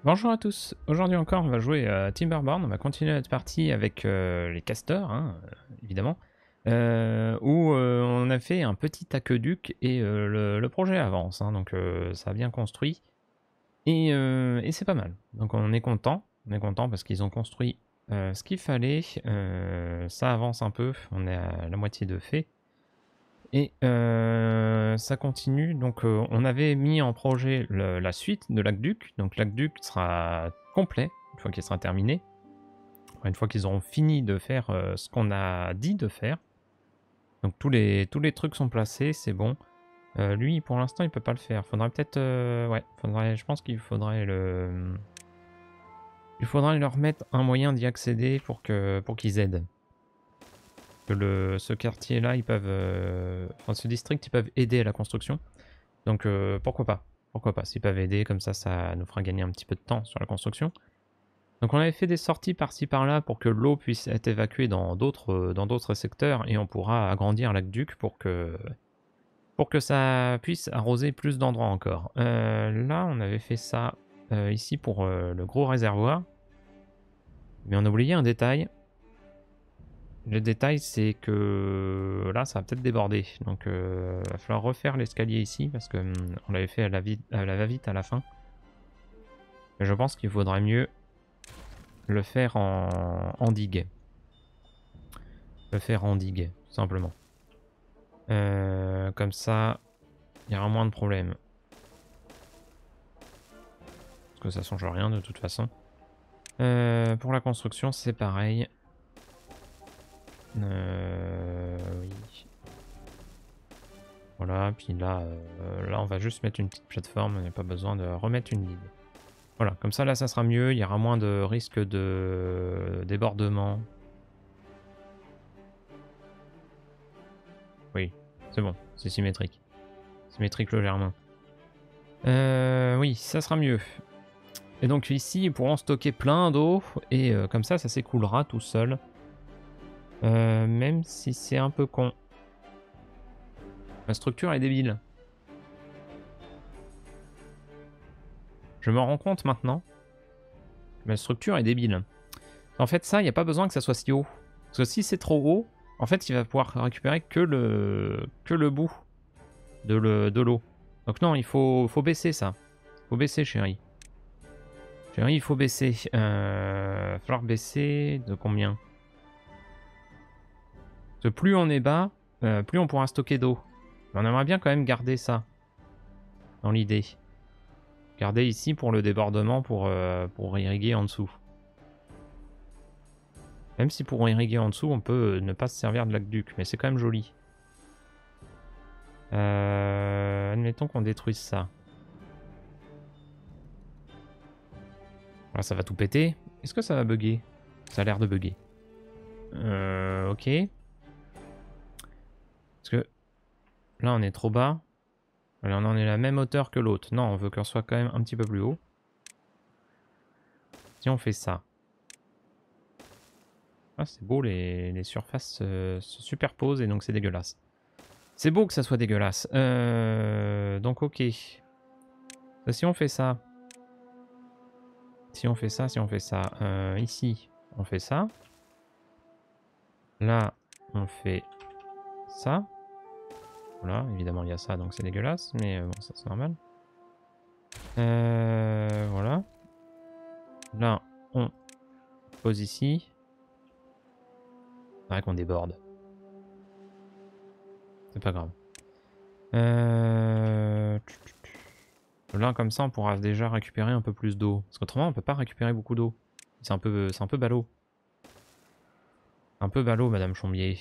Bonjour à tous, aujourd'hui encore on va jouer à Timberborn, on va continuer notre partie avec les castors, hein, évidemment, où on a fait un petit aqueduc et le projet avance, hein, donc ça a bien construit et c'est pas mal. Donc on est content parce qu'ils ont construit ce qu'il fallait, ça avance un peu, on est à la moitié de fait. Et ça continue, donc on avait mis en projet la suite de l'aqueduc, donc l'aqueduc sera complet une fois qu'il sera terminé, enfin, une fois qu'ils auront fini de faire ce qu'on a dit de faire. Donc tous les trucs sont placés, c'est bon. Lui pour l'instant il peut pas le faire, faudrait peut-être... ouais, je pense qu'il faudrait le... Il faudrait leur mettre un moyen d'y accéder pour qu'ils aident. Ce quartier-là, ils peuvent... enfin, ce district, ils peuvent aider à la construction. Donc pourquoi pas? Pourquoi pas? S'ils peuvent aider, comme ça nous fera gagner un petit peu de temps sur la construction. Donc on avait fait des sorties par-ci par-là pour que l'eau puisse être évacuée dans d'autres secteurs et on pourra agrandir l'aqueduc pour que ça puisse arroser plus d'endroits encore. Là, on avait fait ça ici pour le gros réservoir. Mais on a oublié un détail. Le détail, c'est que là, ça va peut-être déborder. Donc, il va falloir refaire l'escalier ici parce que on l'avait fait à la va-vite à la fin. Mais je pense qu'il faudrait mieux le faire en digue. Le faire en digue, tout simplement. Comme ça, il y aura moins de problèmes. Parce que ça change rien de toute façon. Pour la construction, c'est pareil. Oui. Voilà, puis là, là, on va juste mettre une petite plateforme. On n'a pas besoin de remettre une digue. Voilà, comme ça, là, ça sera mieux. Il y aura moins de risque de débordement. Oui, c'est bon, c'est symétrique. Symétrique légèrement. Oui, ça sera mieux. Et donc ici, ils pourront stocker plein d'eau, et comme ça s'écoulera tout seul. Même si c'est un peu con. La structure est débile. Je me rends compte maintenant. La structure est débile. En fait, ça, il n'y a pas besoin que ça soit si haut. Parce que si c'est trop haut, en fait, il va pouvoir récupérer que le bout de l'eau. Donc non, il faut baisser ça. Faut baisser, chérie. Chérie, il faut baisser. Va falloir baisser de combien? Parce que plus on est bas, plus on pourra stocker d'eau. On aimerait bien quand même garder ça. Dans l'idée. Garder ici pour le débordement, pour irriguer en dessous. Même si pour irriguer en dessous, on peut ne pas se servir de l'aqueduc. Mais c'est quand même joli. Admettons qu'on détruise ça. Alors ça va tout péter. Est-ce que ça va bugger? Ça a l'air de bugger. Ok. Parce que là on est trop bas. Alors on en est à la même hauteur que l'autre. Non, on veut qu'on soit quand même un petit peu plus haut. Si on fait ça. Ah, c'est beau, les surfaces se superposent et donc c'est dégueulasse. C'est beau que ça soit dégueulasse. Donc ok. Si on fait ça. Si on fait ça. Ici, on fait ça. Là, on fait ça. Voilà, évidemment il y a ça, donc c'est dégueulasse. Mais bon, ça c'est normal. Voilà. Là, on pose ici. C'est vrai qu'on déborde. C'est pas grave. Là, comme ça, on pourra déjà récupérer un peu plus d'eau. Parce qu'autrement, on peut pas récupérer beaucoup d'eau. C'est un peu ballot. Un peu ballot, Madame Chombier.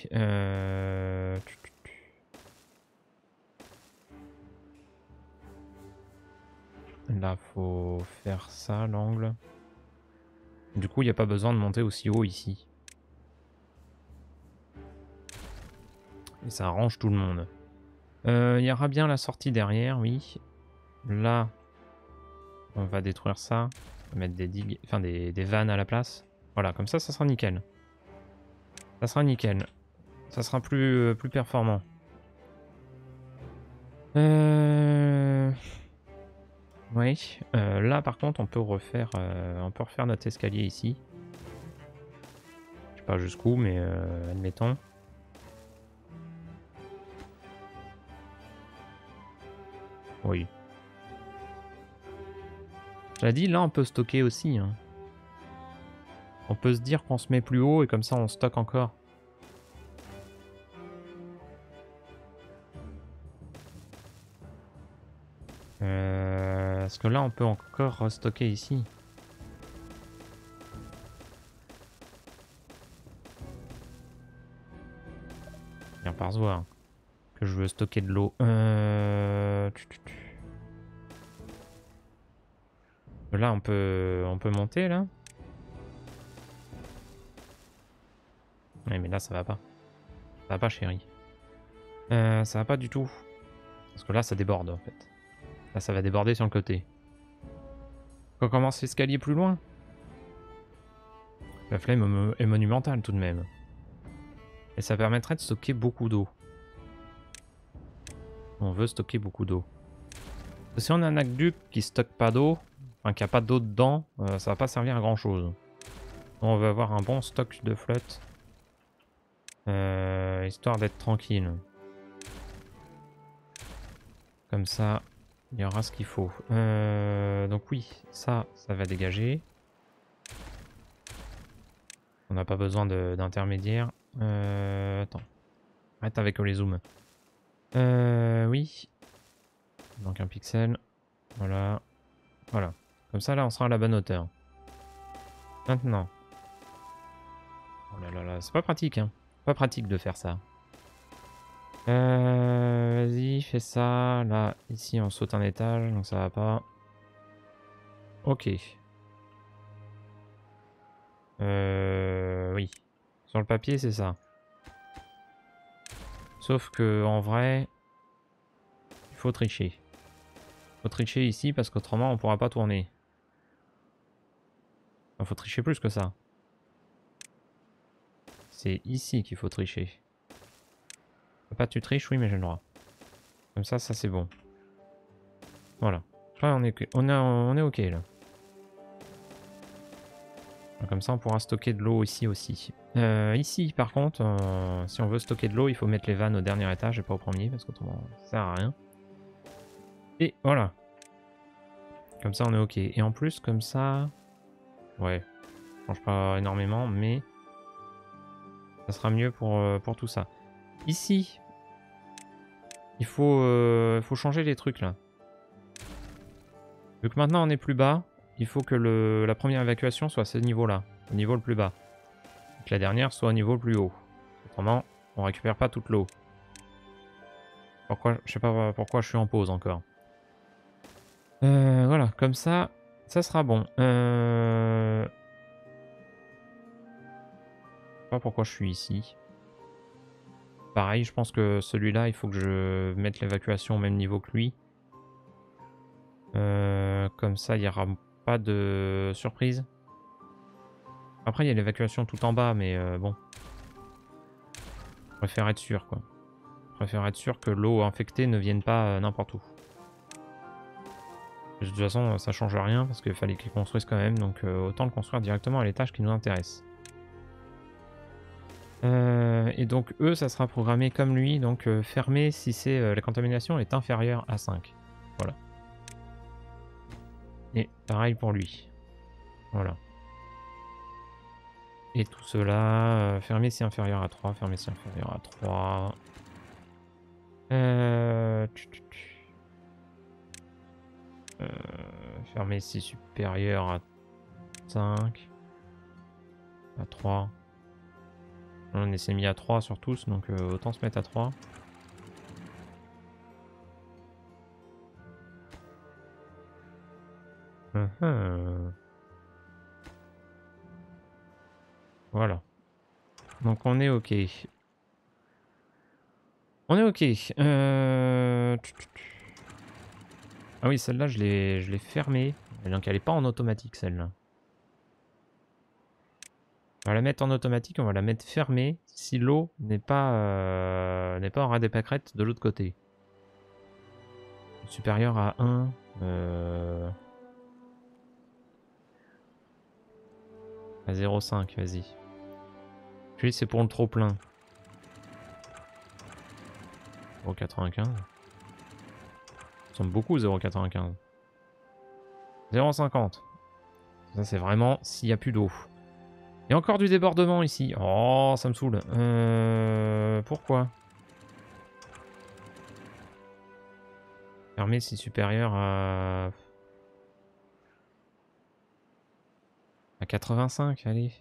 Là, faut faire ça, l'angle. Du coup, il n'y a pas besoin de monter aussi haut ici. Et ça arrange tout le monde. Il y aura bien la sortie derrière, oui. Là, on va détruire ça. On va mettre des digues, enfin des vannes à la place. Voilà, comme ça sera nickel. Ça sera nickel. Ça sera plus performant. Oui. Là par contre on peut refaire notre escalier ici. Je sais pas jusqu'où mais admettons. Oui. Je l'ai dit, là on peut stocker aussi. Hein. On peut se dire qu'on se met plus haut et comme ça on stocke encore. Parce que là on peut encore restocker ici. Bien par voir que je veux stocker de l'eau. Là on peut monter là. Ouais, mais là ça va pas. Ça va pas chérie. Ça va pas du tout. Parce que là ça déborde en fait. Là ça va déborder sur le côté. On commence l'escalier plus loin. La flemme est monumentale tout de même. Et ça permettrait de stocker beaucoup d'eau. On veut stocker beaucoup d'eau. Si on a un aqueduc qui stocke pas d'eau, enfin qui a pas d'eau dedans, ça va pas servir à grand chose. On veut avoir un bon stock de flotte. Histoire d'être tranquille. Comme ça, il y aura ce qu'il faut. Donc oui, ça va dégager. On n'a pas besoin d'intermédiaire. Attends. Arrête avec les zooms. Oui. Donc un pixel. Voilà. Voilà. Comme ça, là, on sera à la bonne hauteur. Maintenant. Oh là là là, c'est pas pratique, hein. Pas pratique de faire ça. Vas-y, fais ça. Là, ici, on saute un étage, donc ça va pas. Ok. Oui. Sur le papier, c'est ça. Sauf que en vrai, il faut tricher. Il faut tricher ici parce qu'autrement, on pourra pas tourner. Il faut tricher plus que ça. C'est ici qu'il faut tricher. Pas tu triches, oui, mais j'ai le droit. Comme ça c'est bon. Voilà. Là, on est ok, là. Comme ça, on pourra stocker de l'eau ici aussi. Ici, par contre, si on veut stocker de l'eau, il faut mettre les vannes au dernier étage et pas au premier, parce qu'autrement, ça sert à rien. Et voilà. Comme ça, on est ok. Et en plus, comme ça... Ouais, ça change pas énormément, mais... ça sera mieux pour tout ça. Ici, il faut changer les trucs, là. Vu que maintenant, on est plus bas, il faut que la première évacuation soit à ce niveau-là, au niveau le plus bas. Et que la dernière soit au niveau le plus haut. Autrement, on récupère pas toute l'eau. Pourquoi? Je sais pas pourquoi je suis en pause encore. Voilà, comme ça sera bon. Je sais pas pourquoi je suis ici. Pareil, je pense que celui-là, il faut que je mette l'évacuation au même niveau que lui. Comme ça, il n'y aura pas de surprise. Après, il y a l'évacuation tout en bas, mais bon. Je préfère être sûr, quoi. Je préfère être sûr que l'eau infectée ne vienne pas n'importe où. De toute façon, ça change rien, parce qu'il fallait qu'ils construisent quand même, donc autant le construire directement à l'étage qui nous intéresse. Et donc eux, ça sera programmé comme lui, donc fermé si la contamination est inférieure à 5. Voilà. Et pareil pour lui. Voilà. Et tout cela, fermé si inférieur à 3, fermé si inférieur à 3. Fermé si supérieur à 5. À 3. On s'est mis à 3 sur tous, donc autant se mettre à 3. Voilà. Donc on est ok. On est ok. Ah oui, celle-là, je l'ai fermée. Donc elle est pas en automatique, celle-là. On va la mettre en automatique, on va la mettre fermée si l'eau n'est pas en ras des pâquerettes de l'autre côté. Supérieur à 1. À 0,5, vas-y. Puis c'est pour le trop plein. 0,95. Ça semble beaucoup 0,95. 0,50. Ça c'est vraiment s'il n'y a plus d'eau. Il y a encore du débordement ici. Oh, ça me saoule. Pourquoi? Fermé si supérieur à 85, allez.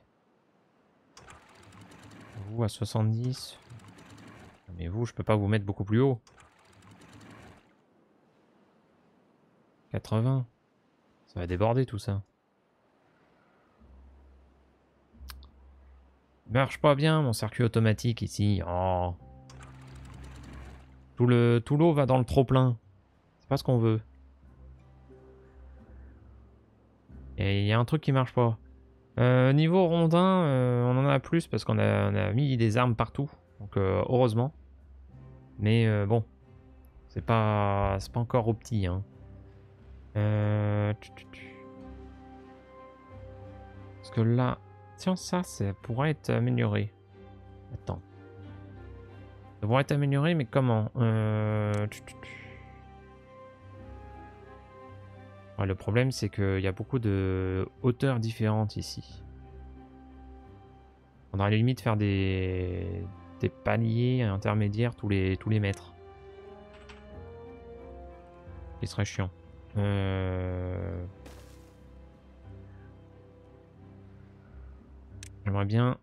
Vous à 70. Mais vous, je peux pas vous mettre beaucoup plus haut. 80. Ça va déborder tout ça. Il marche pas bien mon circuit automatique ici. Oh. Tout l'eau va dans le trop plein. C'est pas ce qu'on veut. Et il y a un truc qui marche pas. Niveau rondin, on en a plus parce qu'on a mis des armes partout. Donc heureusement. Mais bon. C'est pas encore au petit. Hein. Parce que là... Tiens, ça pourrait être amélioré. Attends. Ça pourrait être amélioré, mais comment Ouais, le problème, c'est qu'il y a beaucoup de hauteurs différentes ici. On aurait à la limite faire des paliers intermédiaires tous les mètres. Ce qui serait chiant. J'aimerais bien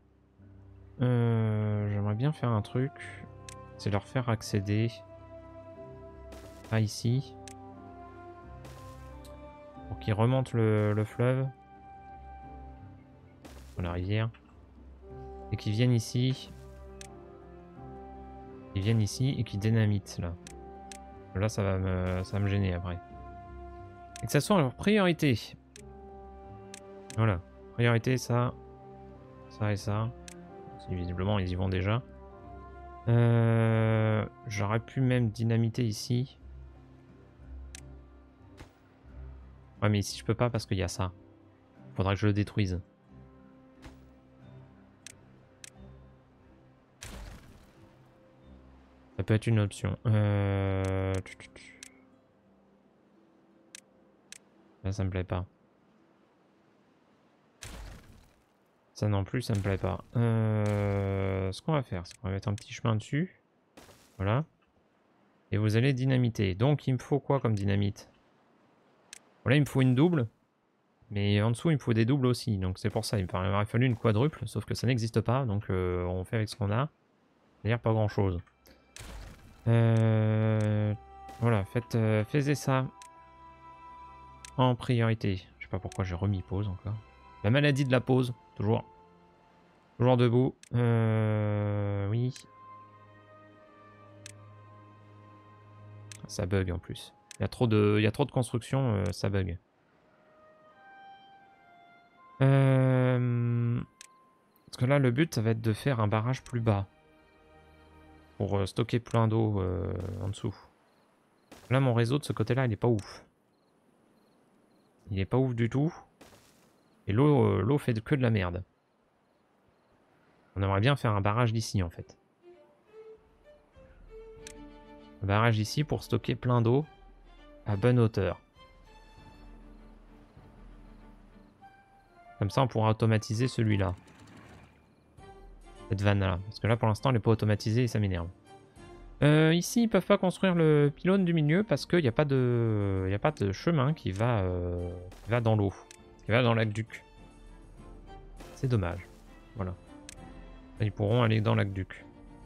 faire un truc. C'est leur faire accéder à ici. Pour qu'ils remontent le fleuve. Sur la rivière. Et qu'ils viennent ici. Ils viennent ici et qu'ils dynamitent là. Là ça va me gêner après. Et que ça soit leur priorité. Voilà. Priorité ça. Ça et ça. Visiblement ils y vont déjà. J'aurais pu même dynamiter ici. Ouais mais ici je peux pas parce qu'il y a ça. Faudra que je le détruise. Ça peut être une option. Là ça me plaît pas. Ça non plus, ça me plaît pas. Ce qu'on va faire, c'est qu'on va mettre un petit chemin dessus. Voilà. Et vous allez dynamiter. Donc il me faut quoi comme dynamite? Voilà, il me faut une double. Mais en dessous, il me faut des doubles aussi. Donc c'est pour ça, il m'aurait fallu une quadruple. Sauf que ça n'existe pas. Donc on fait avec ce qu'on a. D'ailleurs, pas grand chose. Voilà, faites ça. En priorité. Je sais pas pourquoi j'ai remis pause encore. La maladie de la pause, toujours. Toujours debout. Oui. Ça bug en plus. Il y a trop de construction, ça bug. Parce que là, le but, ça va être de faire un barrage plus bas. Pour stocker plein d'eau en dessous. Là, mon réseau de ce côté-là, il est pas ouf. Il est pas ouf du tout. Et l'eau fait que de la merde. On aimerait bien faire un barrage d'ici, en fait. Un barrage ici pour stocker plein d'eau à bonne hauteur. Comme ça, on pourra automatiser celui-là. Cette vanne-là. Parce que là, pour l'instant, elle n'est pas automatisée et ça m'énerve. Ici, ils peuvent pas construire le pylône du milieu parce qu'il n'y a pas de chemin qui va dans l'eau. Qui va dans l'aqueduc. C'est dommage. Voilà. Ils pourront aller dans l'aqueduc.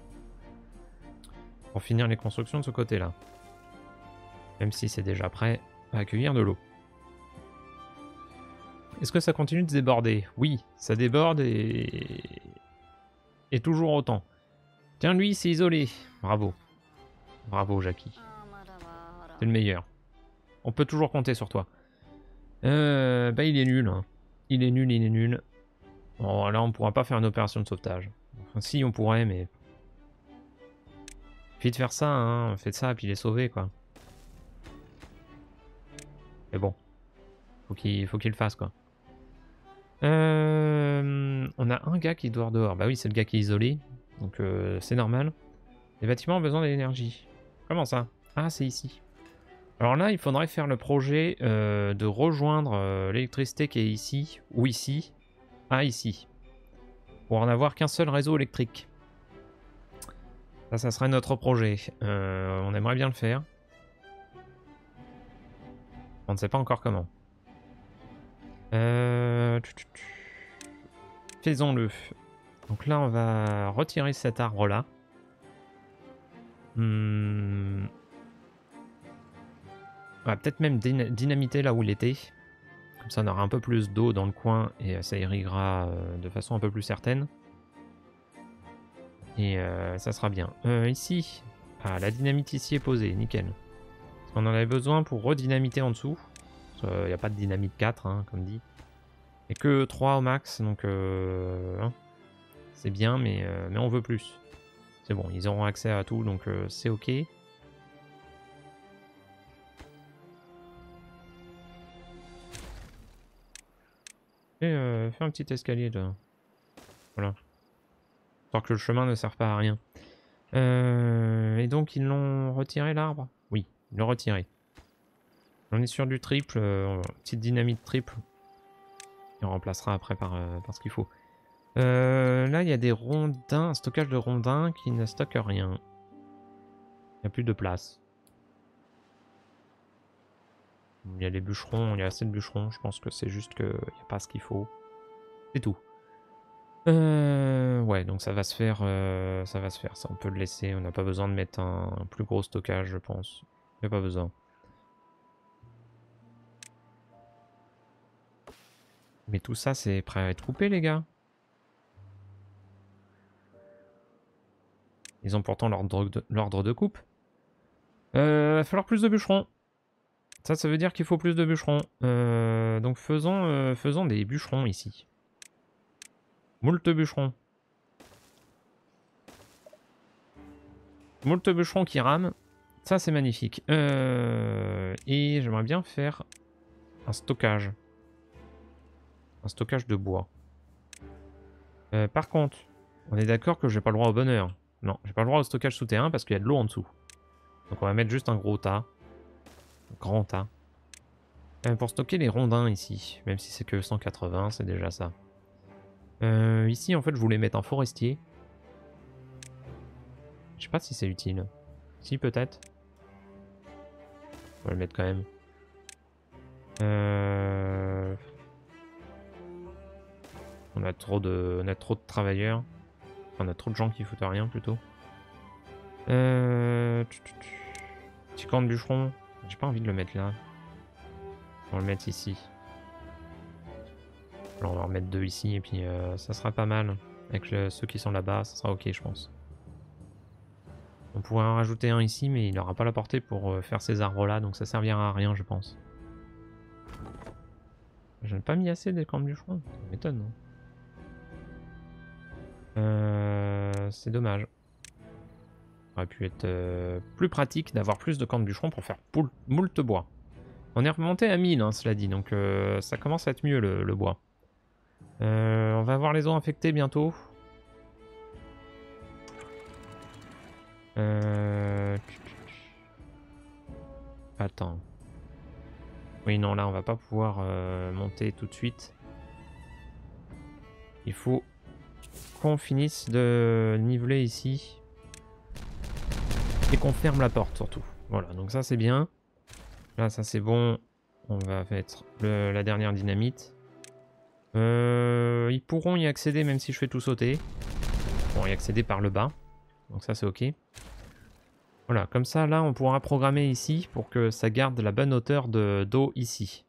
Pour finir les constructions de ce côté-là. Même si c'est déjà prêt à accueillir de l'eau. Est-ce que ça continue de déborder? Oui, ça déborde et toujours autant. Tiens, lui, il s'est isolé. Bravo. Bravo, Jackie. C'est le meilleur. On peut toujours compter sur toi. Bah, il est nul. Hein. Il est nul. Bon, là, on pourra pas faire une opération de sauvetage. Enfin, si, on pourrait, mais... Puis de faire ça, hein. Faites ça, puis il est sauvé, quoi. Mais bon, faut qu'il le fasse, quoi. On a un gars qui dort dehors. Bah oui, c'est le gars qui est isolé. Donc c'est normal. Les bâtiments ont besoin d'énergie. Comment ça? Ah, c'est ici. Alors là, il faudrait faire le projet de rejoindre l'électricité qui est ici, ou ici, à ici. Pour en avoir qu'un seul réseau électrique. Ça serait notre projet. On aimerait bien le faire. On ne sait pas encore comment. Faisons-le. Donc là, on va retirer cet arbre-là. On va peut-être même dynamiter là où il était. Comme ça, on aura un peu plus d'eau dans le coin et ça irriguera de façon un peu plus certaine. Et ça sera bien. Ici, la dynamite ici est posée, nickel. On en avait besoin pour redynamiter en dessous. Il n'y a pas de dynamite 4, hein, comme dit. Et que 3 au max, donc c'est bien, mais on veut plus. C'est bon, ils auront accès à tout, donc c'est ok. Fais un petit escalier là. Voilà. Tant que le chemin ne sert pas à rien. Et donc ils l'ont retiré l'arbre? Oui, ils l'ont retiré. On est sur du triple, petite dynamite triple. Et on remplacera après par ce qu'il faut. Là, il y a des rondins, un stockage de rondins qui ne stockent rien. Il n'y a plus de place. Il y a les bûcherons, il y a assez de bûcherons. Je pense que c'est juste qu'il n'y a pas ce qu'il faut. C'est tout. Ouais, donc ça va se faire. Ça va se faire. Ça, on peut le laisser. On n'a pas besoin de mettre un plus gros stockage, je pense. Il n'y a pas besoin. Mais tout ça, c'est prêt à être coupé, les gars. Ils ont pourtant l'ordre de coupe. Va falloir plus de bûcherons. Ça veut dire qu'il faut plus de bûcherons. Donc faisons des bûcherons ici. Moult bûcherons. Moult bûcherons qui rament. Ça, c'est magnifique. Et j'aimerais bien faire un stockage. Un stockage de bois. Par contre, on est d'accord que j'ai pas le droit au bonheur. Non, j'ai pas le droit au stockage souterrain parce qu'il y a de l'eau en dessous. Donc on va mettre juste un gros tas. Un grand tas. Pour stocker les rondins ici. Même si c'est que 180, c'est déjà ça. Ici, en fait, je voulais mettre un forestier. Je sais pas si c'est utile. Si, peut-être. On va le mettre quand même. On a trop de travailleurs. Enfin, on a trop de gens qui foutent rien, plutôt. Petit camp de bûcheron. J'ai pas envie de le mettre là. On va le mettre ici. Alors, on va en remettre 2 ici, et puis ça sera pas mal. Avec ceux qui sont là-bas, ça sera ok, je pense. On pourrait en rajouter un ici, mais il n'aura pas la portée pour faire ces arbres-là, donc ça servira à rien, je pense. Je n'ai pas mis assez des camps de bûcherons, ça m'étonne. C'est dommage. Ça aurait pu être plus pratique d'avoir plus de camps de bûcherons pour faire moult bois. On est remonté à 1000, hein, cela dit, donc ça commence à être mieux le bois. On va avoir les eaux infectées bientôt. Attends. Oui, non, là, on va pas pouvoir monter tout de suite. Il faut qu'on finisse de niveler ici. Et qu'on ferme la porte, surtout. Voilà, donc ça, c'est bien. Là, ça, c'est bon. On va mettre la dernière dynamite. Ils pourront y accéder, même si je fais tout sauter. Ils pourront y accéder par le bas. Donc ça, c'est ok. Voilà, comme ça, là, on pourra programmer ici pour que ça garde la bonne hauteur d'eau ici.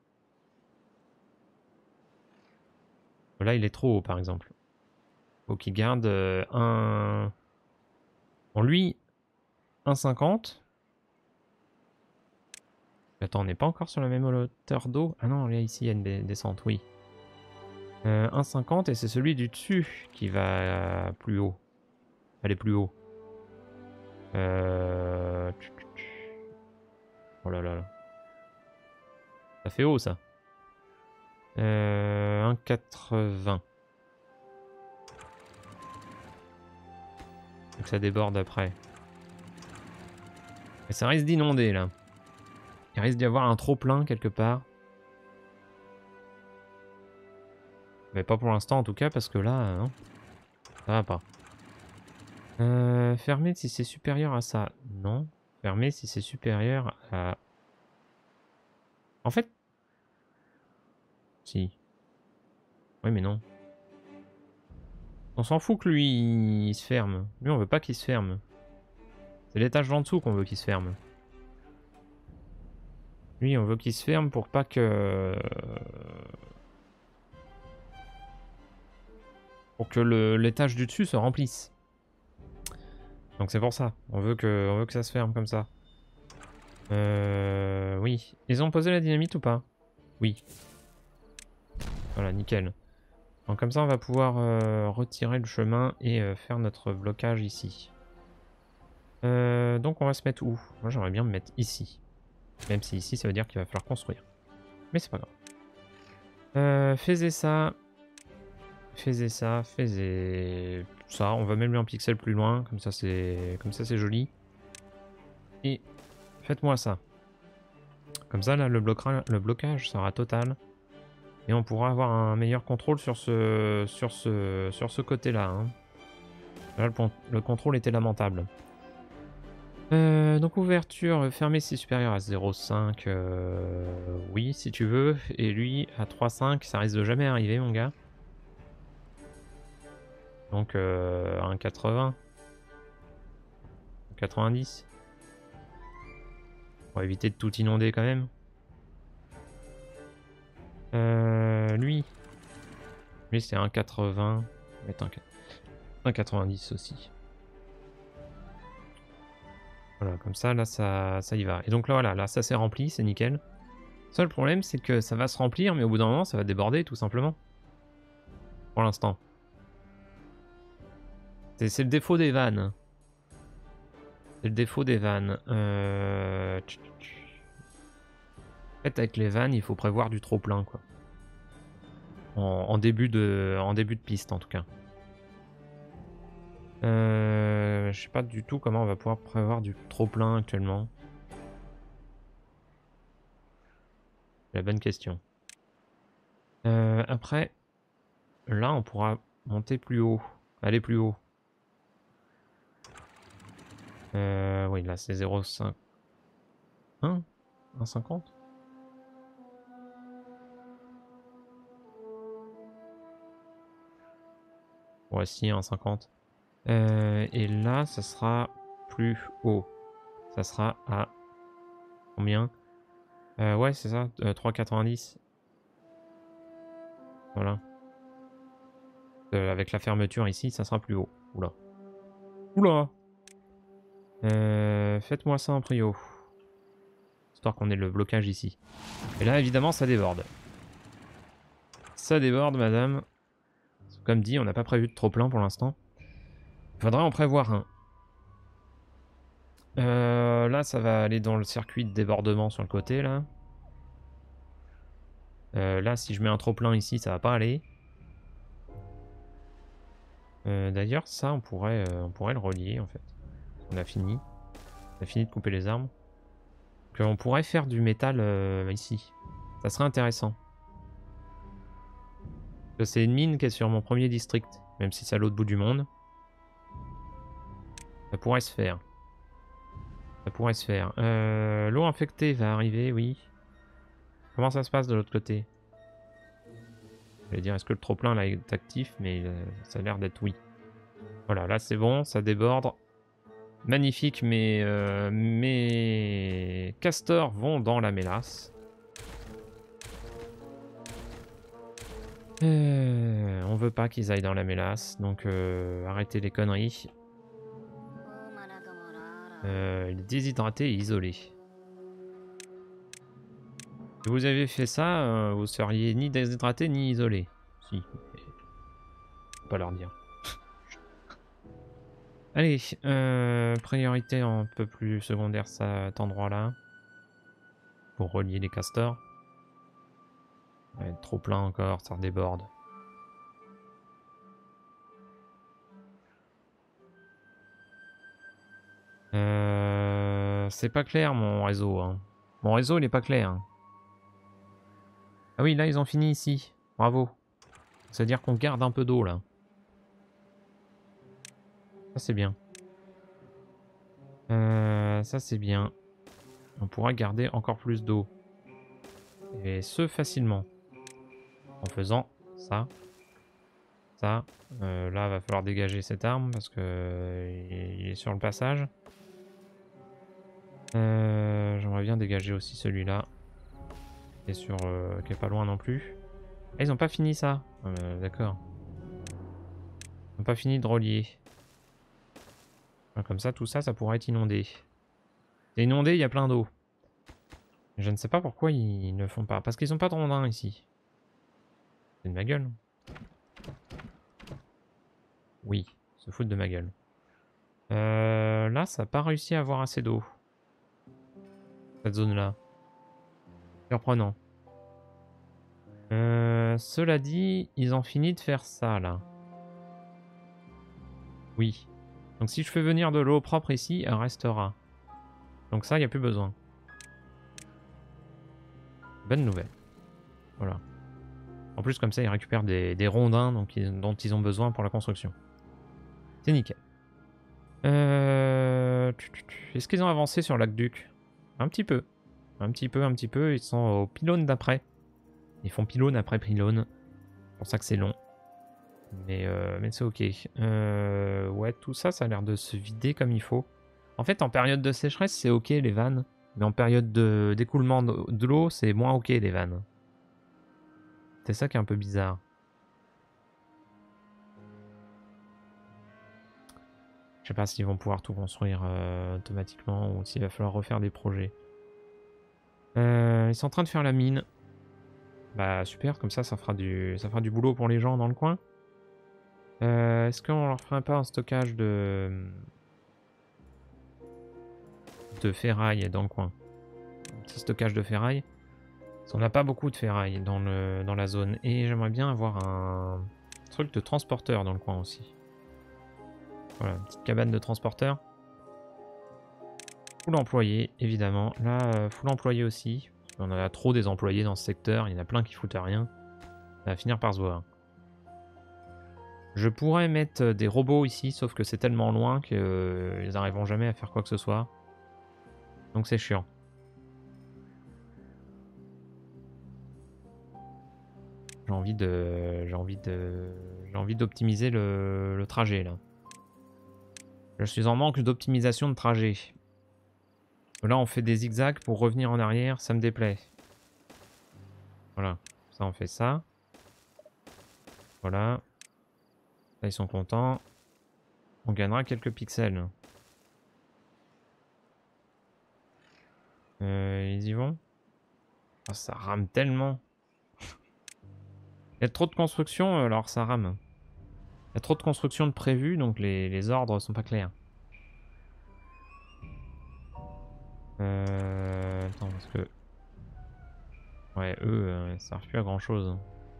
Là, il est trop haut, par exemple. Faut qu'il garde un... Bon, lui, 1,50. Attends, on n'est pas encore sur la même hauteur d'eau. Ah non, là, ici, il y a une descente, oui. 1,50 et c'est celui du dessus qui va plus haut. Aller plus haut. Oh là là. Ça fait haut, ça. 1,80. Donc ça déborde après. Et ça risque d'inonder, là. Il risque d'y avoir un trop-plein, quelque part. Mais pas pour l'instant, en tout cas, parce que là, non, ça va pas. Fermer si c'est supérieur à ça. Non. Fermer si c'est supérieur à... En fait... Si. Oui, mais non. On s'en fout que lui, il se ferme. Lui, on veut pas qu'il se ferme. C'est l'étage d'en dessous qu'on veut qu'il se ferme. Lui, on veut qu'il se ferme pour pas que... Pour que l'étage du dessus se remplisse. Donc c'est pour ça. On veut que ça se ferme comme ça. Oui. Ils ont posé la dynamite ou pas? Oui. Voilà, nickel. Donc comme ça, on va pouvoir retirer le chemin et faire notre blocage ici. Donc on va se mettre où? Moi, j'aimerais bien me mettre ici. Même si ici, ça veut dire qu'il va falloir construire. Mais c'est pas grave. Faisez ça. Faisez ça. Faisez ça. On va même lui un pixel plus loin. Comme ça, c'est joli. Et faites-moi ça. Comme ça, là, le blocage sera total. Et on pourra avoir un meilleur contrôle sur ce côté-là. Hein. Là, le contrôle était lamentable. Donc ouverture, fermée si supérieur à 0,5. Oui, si tu veux. Et lui, à 3,5, ça risque de jamais arriver, mon gars. Donc 1,80. 90. Pour éviter de tout inonder quand même. Lui c'est 1,80. Mettre 1,90 aussi. Voilà, comme ça, là, ça y va. Et donc là, voilà, là, ça s'est rempli, c'est nickel. Le seul problème, c'est que ça va se remplir, mais au bout d'un moment, ça va déborder, tout simplement. Pour l'instant. C'est le défaut des vannes. C'est le défaut des vannes. En fait, avec les vannes, il faut prévoir du trop-plein, quoi. En début de piste, en tout cas. Je sais pas du tout comment on va pouvoir prévoir du trop-plein actuellement. C'est la bonne question. Après, là, on pourra monter plus haut. Aller plus haut. Oui, là, c'est 0,5. 1,50. Voici 1,50. Et là, ça sera plus haut. Ça sera à combien? Ouais, c'est ça, 3,90. Voilà. Avec la fermeture ici, ça sera plus haut. Oula. Oula. Faites-moi ça en prio. Histoire qu'on ait le blocage ici. Et là, évidemment, ça déborde. Ça déborde, madame. Comme dit, on n'a pas prévu de trop plein pour l'instant. Il faudrait en prévoir un. Là, ça va aller dans le circuit de débordement sur le côté, là. Là, si je mets un trop-plein ici, ça va pas aller. D'ailleurs, ça, on pourrait le relier, en fait. On a fini. On a fini de couper les arbres. Donc, on pourrait faire du métal ici. Ça serait intéressant. C'est une mine qui est sur mon premier district, même si c'est à l'autre bout du monde. Ça pourrait se faire. Ça pourrait se faire. L'eau infectée va arriver, oui. Comment ça se passe de l'autre côté? Je vais dire, est-ce que le trop-plein là est actif? Mais ça a l'air d'être oui. Voilà, là c'est bon, ça déborde. Magnifique, mes castors vont dans la mélasse. On veut pas qu'ils aillent dans la mélasse, donc arrêtez les conneries. Il est déshydraté et isolé. Si vous avez fait ça, vous seriez ni déshydraté ni isolé. Si, mais... faut pas leur dire. Allez, priorité un peu plus secondaire cet endroit-là. Pour relier les castors. Ça va être trop plein encore, ça redéborde. C'est pas clair mon réseau. Hein. Mon réseau il est pas clair. Hein. Ah oui, là ils ont fini ici. Bravo. C'est-à-dire qu'on garde un peu d'eau là. Ça c'est bien. Ça c'est bien. On pourra garder encore plus d'eau. Et ce facilement. En faisant ça. Ça. Là va falloir dégager cette arme parce que il est sur le passage. J'aimerais bien dégager aussi celui-là. Qui est sur, qui est pas loin non plus. Ah, ils ont pas fini ça. D'accord. Ils ont pas fini de relier. Comme ça, tout ça, ça pourra être inondé. C'est inondé, il y a plein d'eau. Je ne sais pas pourquoi ils ne font pas. Parce qu'ils ont pas de rondins ici. C'est de ma gueule. Oui, se foutent de ma gueule. Là, ça n'a pas réussi à avoir assez d'eau. Cette zone-là. Surprenant. Cela dit, ils ont fini de faire ça, là. Oui. Donc si je fais venir de l'eau propre ici, elle restera. Donc ça, il n'y a plus besoin. Bonne nouvelle. Voilà. En plus, comme ça, ils récupèrent des rondins dont ils ont besoin pour la construction. C'est nickel. Est-ce qu'ils ont avancé sur l'Aqueduc? Un petit peu. Un petit peu, un petit peu. Ils sont au pylône d'après. Ils font pylône après pylône. C'est pour ça que c'est long. Mais c'est ok. Ouais, tout ça, ça a l'air de se vider comme il faut. En fait, en période de sécheresse, c'est ok les vannes. Mais en période d'écoulement de l'eau, c'est moins ok les vannes. C'est ça qui est un peu bizarre. Je sais pas s'ils vont pouvoir tout construire automatiquement ou s'il va falloir refaire des projets. Ils sont en train de faire la mine. Bah super, comme ça fera du boulot pour les gens dans le coin. Est-ce qu'on leur ferait pas un stockage de ferraille dans le coin? Un petit stockage de ferraille. Parce qu'on n'a pas beaucoup de ferraille dans la zone. Et j'aimerais bien avoir un truc de transporteur dans le coin aussi. Voilà, une petite cabane de transporteur. Full employé, évidemment. Là, full employé aussi. On en a trop des employés dans ce secteur. Il y en a plein qui foutent à rien. Ça va finir par se voir. Je pourrais mettre des robots ici, sauf que c'est tellement loin qu'ils n'arriveront jamais à faire quoi que ce soit. Donc c'est chiant. J'ai envie d'optimiser le trajet là. Je suis en manque d'optimisation de trajet. Là on fait des zigzags pour revenir en arrière, ça me déplaît. Voilà, ça on fait ça. Voilà. Là ils sont contents. On gagnera quelques pixels. Ils y vont. Oh, ça rame tellement. Il y a trop de construction, alors ça rame. Il y a trop de construction de prévues, donc les ordres sont pas clairs. Attends, parce que... Ouais, eux, ils servent plus à grand chose.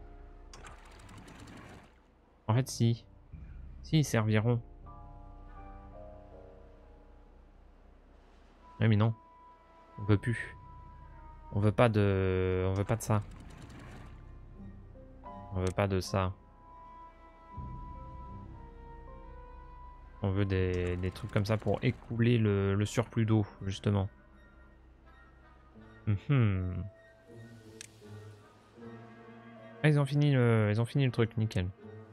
En fait, si. Si, ils serviront. Ouais, mais non. On veut plus. On veut pas de... On veut pas de ça. On veut pas de ça. On veut des trucs comme ça pour écouler le surplus d'eau, justement. Ah, ils ont fini le truc, nickel.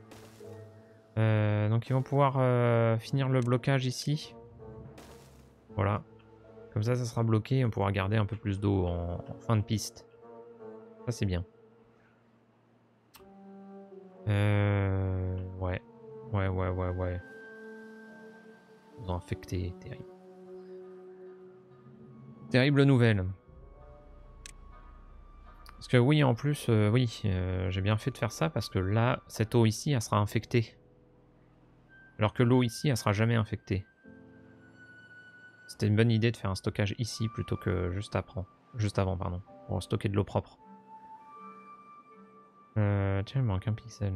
Donc ils vont pouvoir finir le blocage ici. Voilà. Comme ça sera bloqué, on pourra garder un peu plus d'eau en fin de piste. Ça, c'est bien. Ouais. Ouais. Ils ont infecté, terrible. Terrible nouvelle. Parce que oui, en plus, j'ai bien fait de faire ça parce que là, cette eau ici, elle sera infectée. Alors que l'eau ici, elle sera jamais infectée. C'était une bonne idée de faire un stockage ici plutôt que juste avant, pardon, pour stocker de l'eau propre. Tiens, il manque un pixel.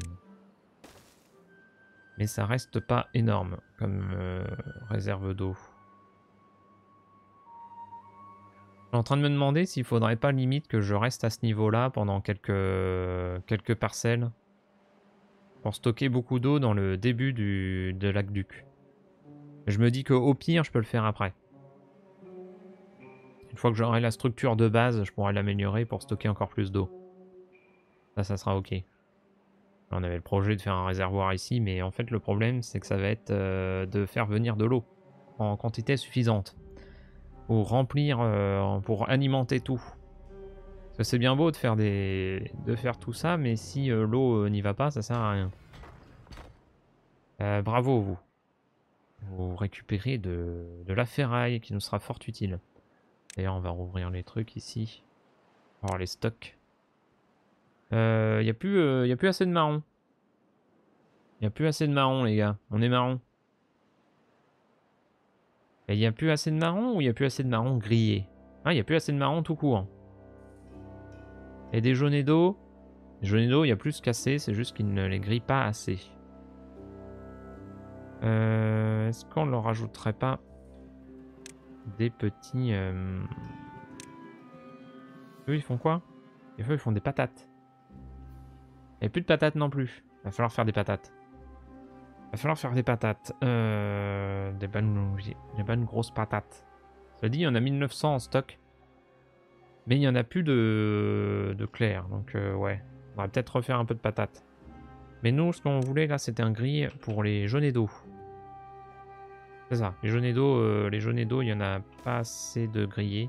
Mais ça reste pas énorme comme réserve d'eau. Je suis en train de me demander s'il faudrait pas limite que je reste à ce niveau-là pendant quelques parcelles. Pour stocker beaucoup d'eau dans le début de l'aqueduc. Je me dis qu'au pire, je peux le faire après. Une fois que j'aurai la structure de base, je pourrai l'améliorer pour stocker encore plus d'eau. Ça sera ok. On avait le projet de faire un réservoir ici, mais en fait le problème c'est que ça va être de faire venir de l'eau en quantité suffisante. Pour remplir, pour alimenter tout. Parce que c'est bien beau de faire tout ça, mais si l'eau n'y va pas, ça sert à rien. Bravo vous. Vous récupérez de la ferraille qui nous sera fort utile. D'ailleurs on va rouvrir les trucs ici. On va voir les stocks. Y a plus assez de marron. Y a plus assez de marron les gars. On est marron. Il y a plus assez de marron ou il y a plus assez de marron grillé? Ah, il y a plus assez de marron tout court. Et des jaunets d'eau. Les jaunets d'eau, il y a plus qu'assez, c'est juste qu'ils ne les grillent pas assez. Est-ce qu'on leur rajouterait pas des petits... Eux, ils font quoi? Des fois, ils font des patates. Il n'y a plus de patates non plus. Il va falloir faire des patates. Il va falloir faire des patates. Des bonnes grosses patates. Ça dit, il y en a 1900 en stock. Mais il n'y en a plus de clair. Donc, ouais. On va peut-être refaire un peu de patates. Mais nous, ce qu'on voulait, là, c'était un grill pour les jaunets d'eau. C'est ça. Les jaunets d'eau, il n'y en a pas assez de grillés.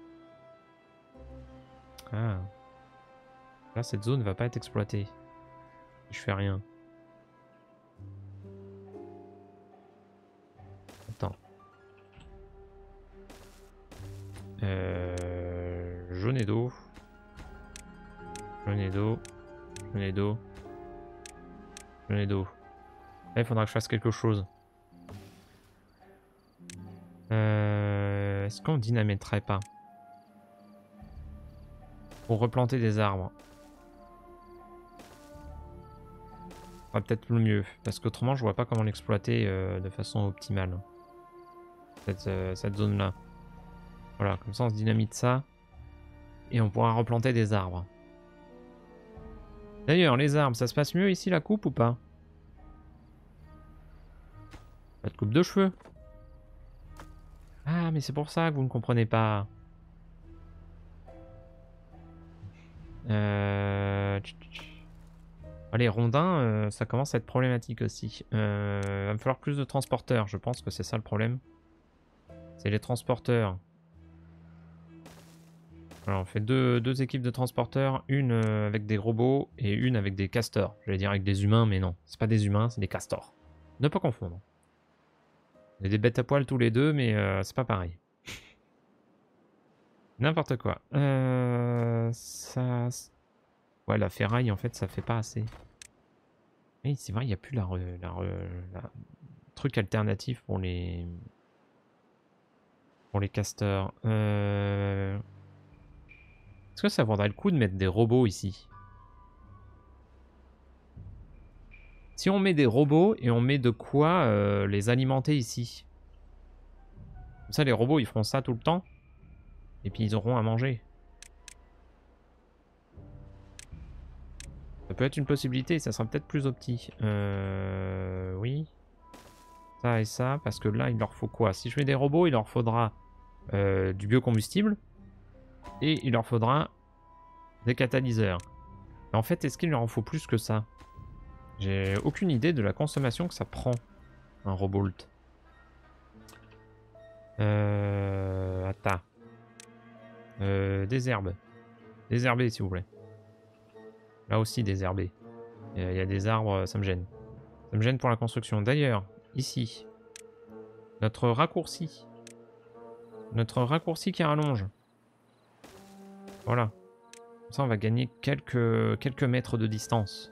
Ah. Là, cette zone ne va pas être exploitée. Je fais rien. Attends. Jaune d'eau. Jaune d'eau. Jaune d'eau. Jaune d'eau. Là, il faudra que je fasse quelque chose. Est-ce qu'on dynamiterait pas? Pour replanter des arbres. Ce sera peut-être le mieux. Parce qu'autrement, je vois pas comment l'exploiter de façon optimale. Cette zone-là. Voilà, comme ça on se dynamite ça. Et on pourra replanter des arbres. D'ailleurs, les arbres, ça se passe mieux ici la coupe ou pas? Pas de coupe de cheveux. Ah, mais c'est pour ça que vous ne comprenez pas. Les rondins, ça commence à être problématique aussi. Va me falloir plus de transporteurs. Je pense que c'est ça le problème. C'est les transporteurs. Alors, on fait deux équipes de transporteurs. Une avec des robots et une avec des castors. J'allais dire avec des humains, mais non. C'est pas des humains, c'est des castors. Ne pas confondre. On est des bêtes à poil tous les deux, mais c'est pas pareil. N'importe quoi. Ça... Ouais, la ferraille, en fait, ça fait pas assez. Oui, c'est vrai, il n'y a plus la truc alternatif pour les casters. Est-ce que ça vaudrait le coup de mettre des robots ici? Si on met des robots et on met de quoi les alimenter ici. Comme ça, les robots, ils feront ça tout le temps. Et puis, ils auront à manger. Ça peut être une possibilité, ça sera peut-être plus opti. Oui. Ça et ça, parce que là, il leur faut quoi? Si je mets des robots, il leur faudra du biocombustible. Et il leur faudra des catalyseurs. Mais en fait, est-ce qu'il leur en faut plus que ça? J'ai aucune idée de la consommation que ça prend, un Robolt. Attends. Des herbes. Désherber, s'il vous plaît. Là aussi, désherber. Il y a des arbres, ça me gêne. Ça me gêne pour la construction. D'ailleurs, ici, notre raccourci. Notre raccourci qui rallonge. Voilà. Comme ça, on va gagner quelques mètres de distance.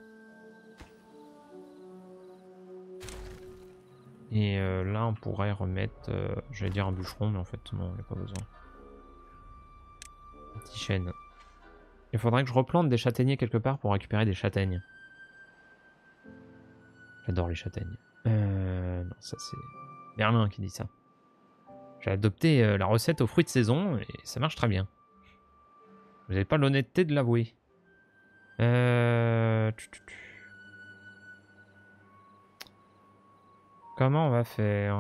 Et là, on pourrait remettre... j'allais dire un bûcheron, mais en fait, non, il n'y a pas besoin. Un petit chêne. Il faudrait que je replante des châtaigniers quelque part pour récupérer des châtaignes. J'adore les châtaignes. Non, ça c'est Merlin qui dit ça. J'ai adopté la recette aux fruits de saison et ça marche très bien. Vous n'avez pas l'honnêteté de l'avouer. Comment on va faire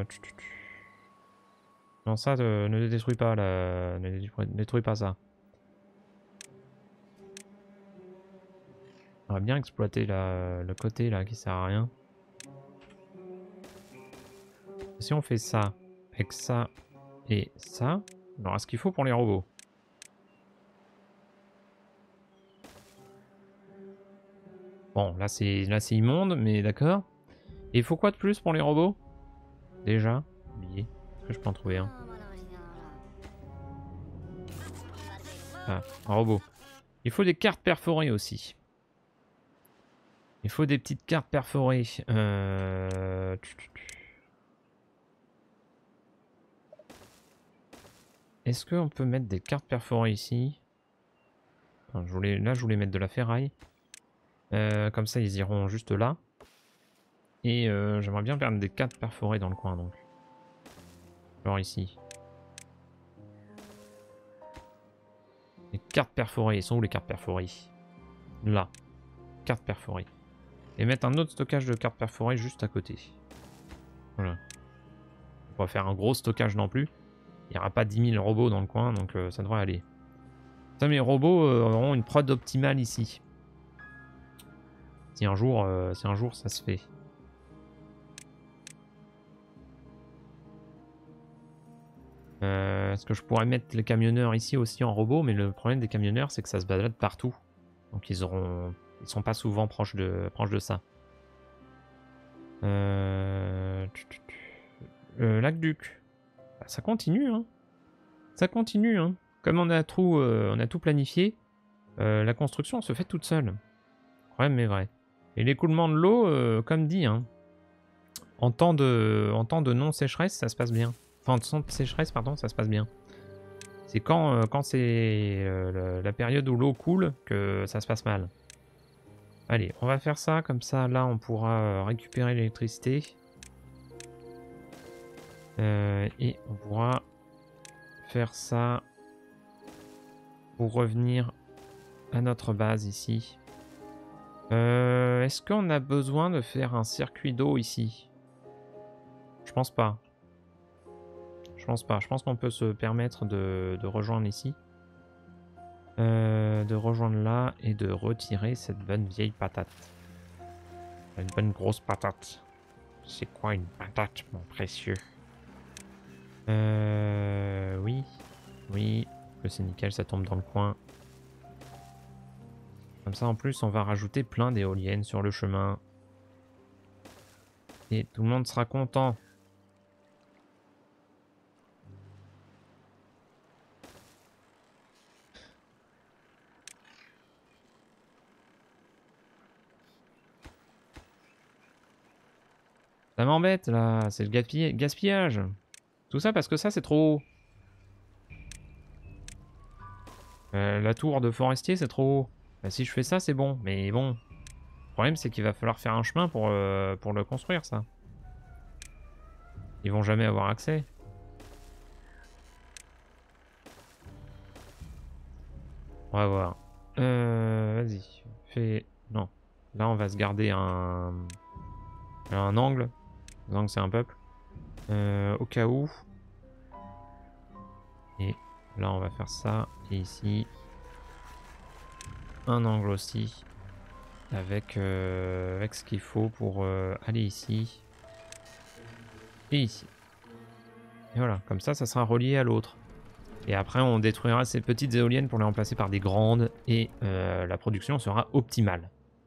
Non, ça, ne détruis pas là. Ne détruis pas ça. On va bien exploiter le côté là qui sert à rien. Si on fait ça, avec ça et ça, on aura ce qu'il faut pour les robots. Bon, là c'est immonde, mais d'accord. Et il faut quoi de plus pour les robots? Déjà, oublié. Est-ce que je peux en trouver un? Ah, un robot. Il faut des cartes perforées aussi. Il faut des petites cartes perforées. Est-ce qu'on peut mettre des cartes perforées ici? Enfin, là, je voulais mettre de la ferraille. Comme ça, ils iront juste là. Et j'aimerais bien faire des cartes perforées dans le coin, donc. Genre ici. Les cartes perforées. Ils sont où les cartes perforées? Là. Cartes perforées. Et mettre un autre stockage de cartes perforées juste à côté. Voilà. On va faire un gros stockage non plus. Il n'y aura pas 10 000 robots dans le coin, donc ça devrait aller. Ça, mes robots auront une prod optimale ici. Si un jour ça se fait. Est-ce que je pourrais mettre les camionneurs ici aussi en robot? Mais le problème des camionneurs, c'est que ça se balade partout. Donc ils sont pas souvent proches de ça. L'aqueduc. Bah, ça continue, hein. Ça continue, hein. Comme on a tout planifié, la construction se fait toute seule. Problème mais vrai. Et l'écoulement de l'eau, comme dit, hein, en temps de non-sécheresse, ça se passe bien. Enfin, de sécheresse, pardon, ça se passe bien. C'est quand c'est la période où l'eau coule que ça se passe mal. Allez, on va faire ça, comme ça, là, on pourra récupérer l'électricité. Et on pourra faire ça pour revenir à notre base ici. Est-ce qu'on a besoin de faire un circuit d'eau ici? Je pense pas. Je pense pas. Je pense qu'on peut se permettre de rejoindre ici. De rejoindre là et de retirer cette bonne vieille patate. Une bonne grosse patate. C'est quoi une patate, mon précieux? Oui. Oui. Que c'est nickel, ça tombe dans le coin. Comme ça, en plus, on va rajouter plein d'éoliennes sur le chemin. Et tout le monde sera content. Ça m'embête, là. C'est le gaspillage. Tout ça parce que ça, c'est trop haut. La tour de forestier, c'est trop haut. Bah, si je fais ça, c'est bon. Mais bon, le problème, c'est qu'il va falloir faire un chemin pour le construire, ça. Ils vont jamais avoir accès. On va voir. Vas-y. Fais... Non. Là, on va se garder un angle. Disons que c'est un peuple. Au cas où. Et là, on va faire ça. Et ici, un angle aussi. Avec ce qu'il faut pour aller ici. Et ici. Et voilà. Comme ça, ça sera relié à l'autre. Et après, on détruira ces petites éoliennes pour les remplacer par des grandes. Et la production sera optimale.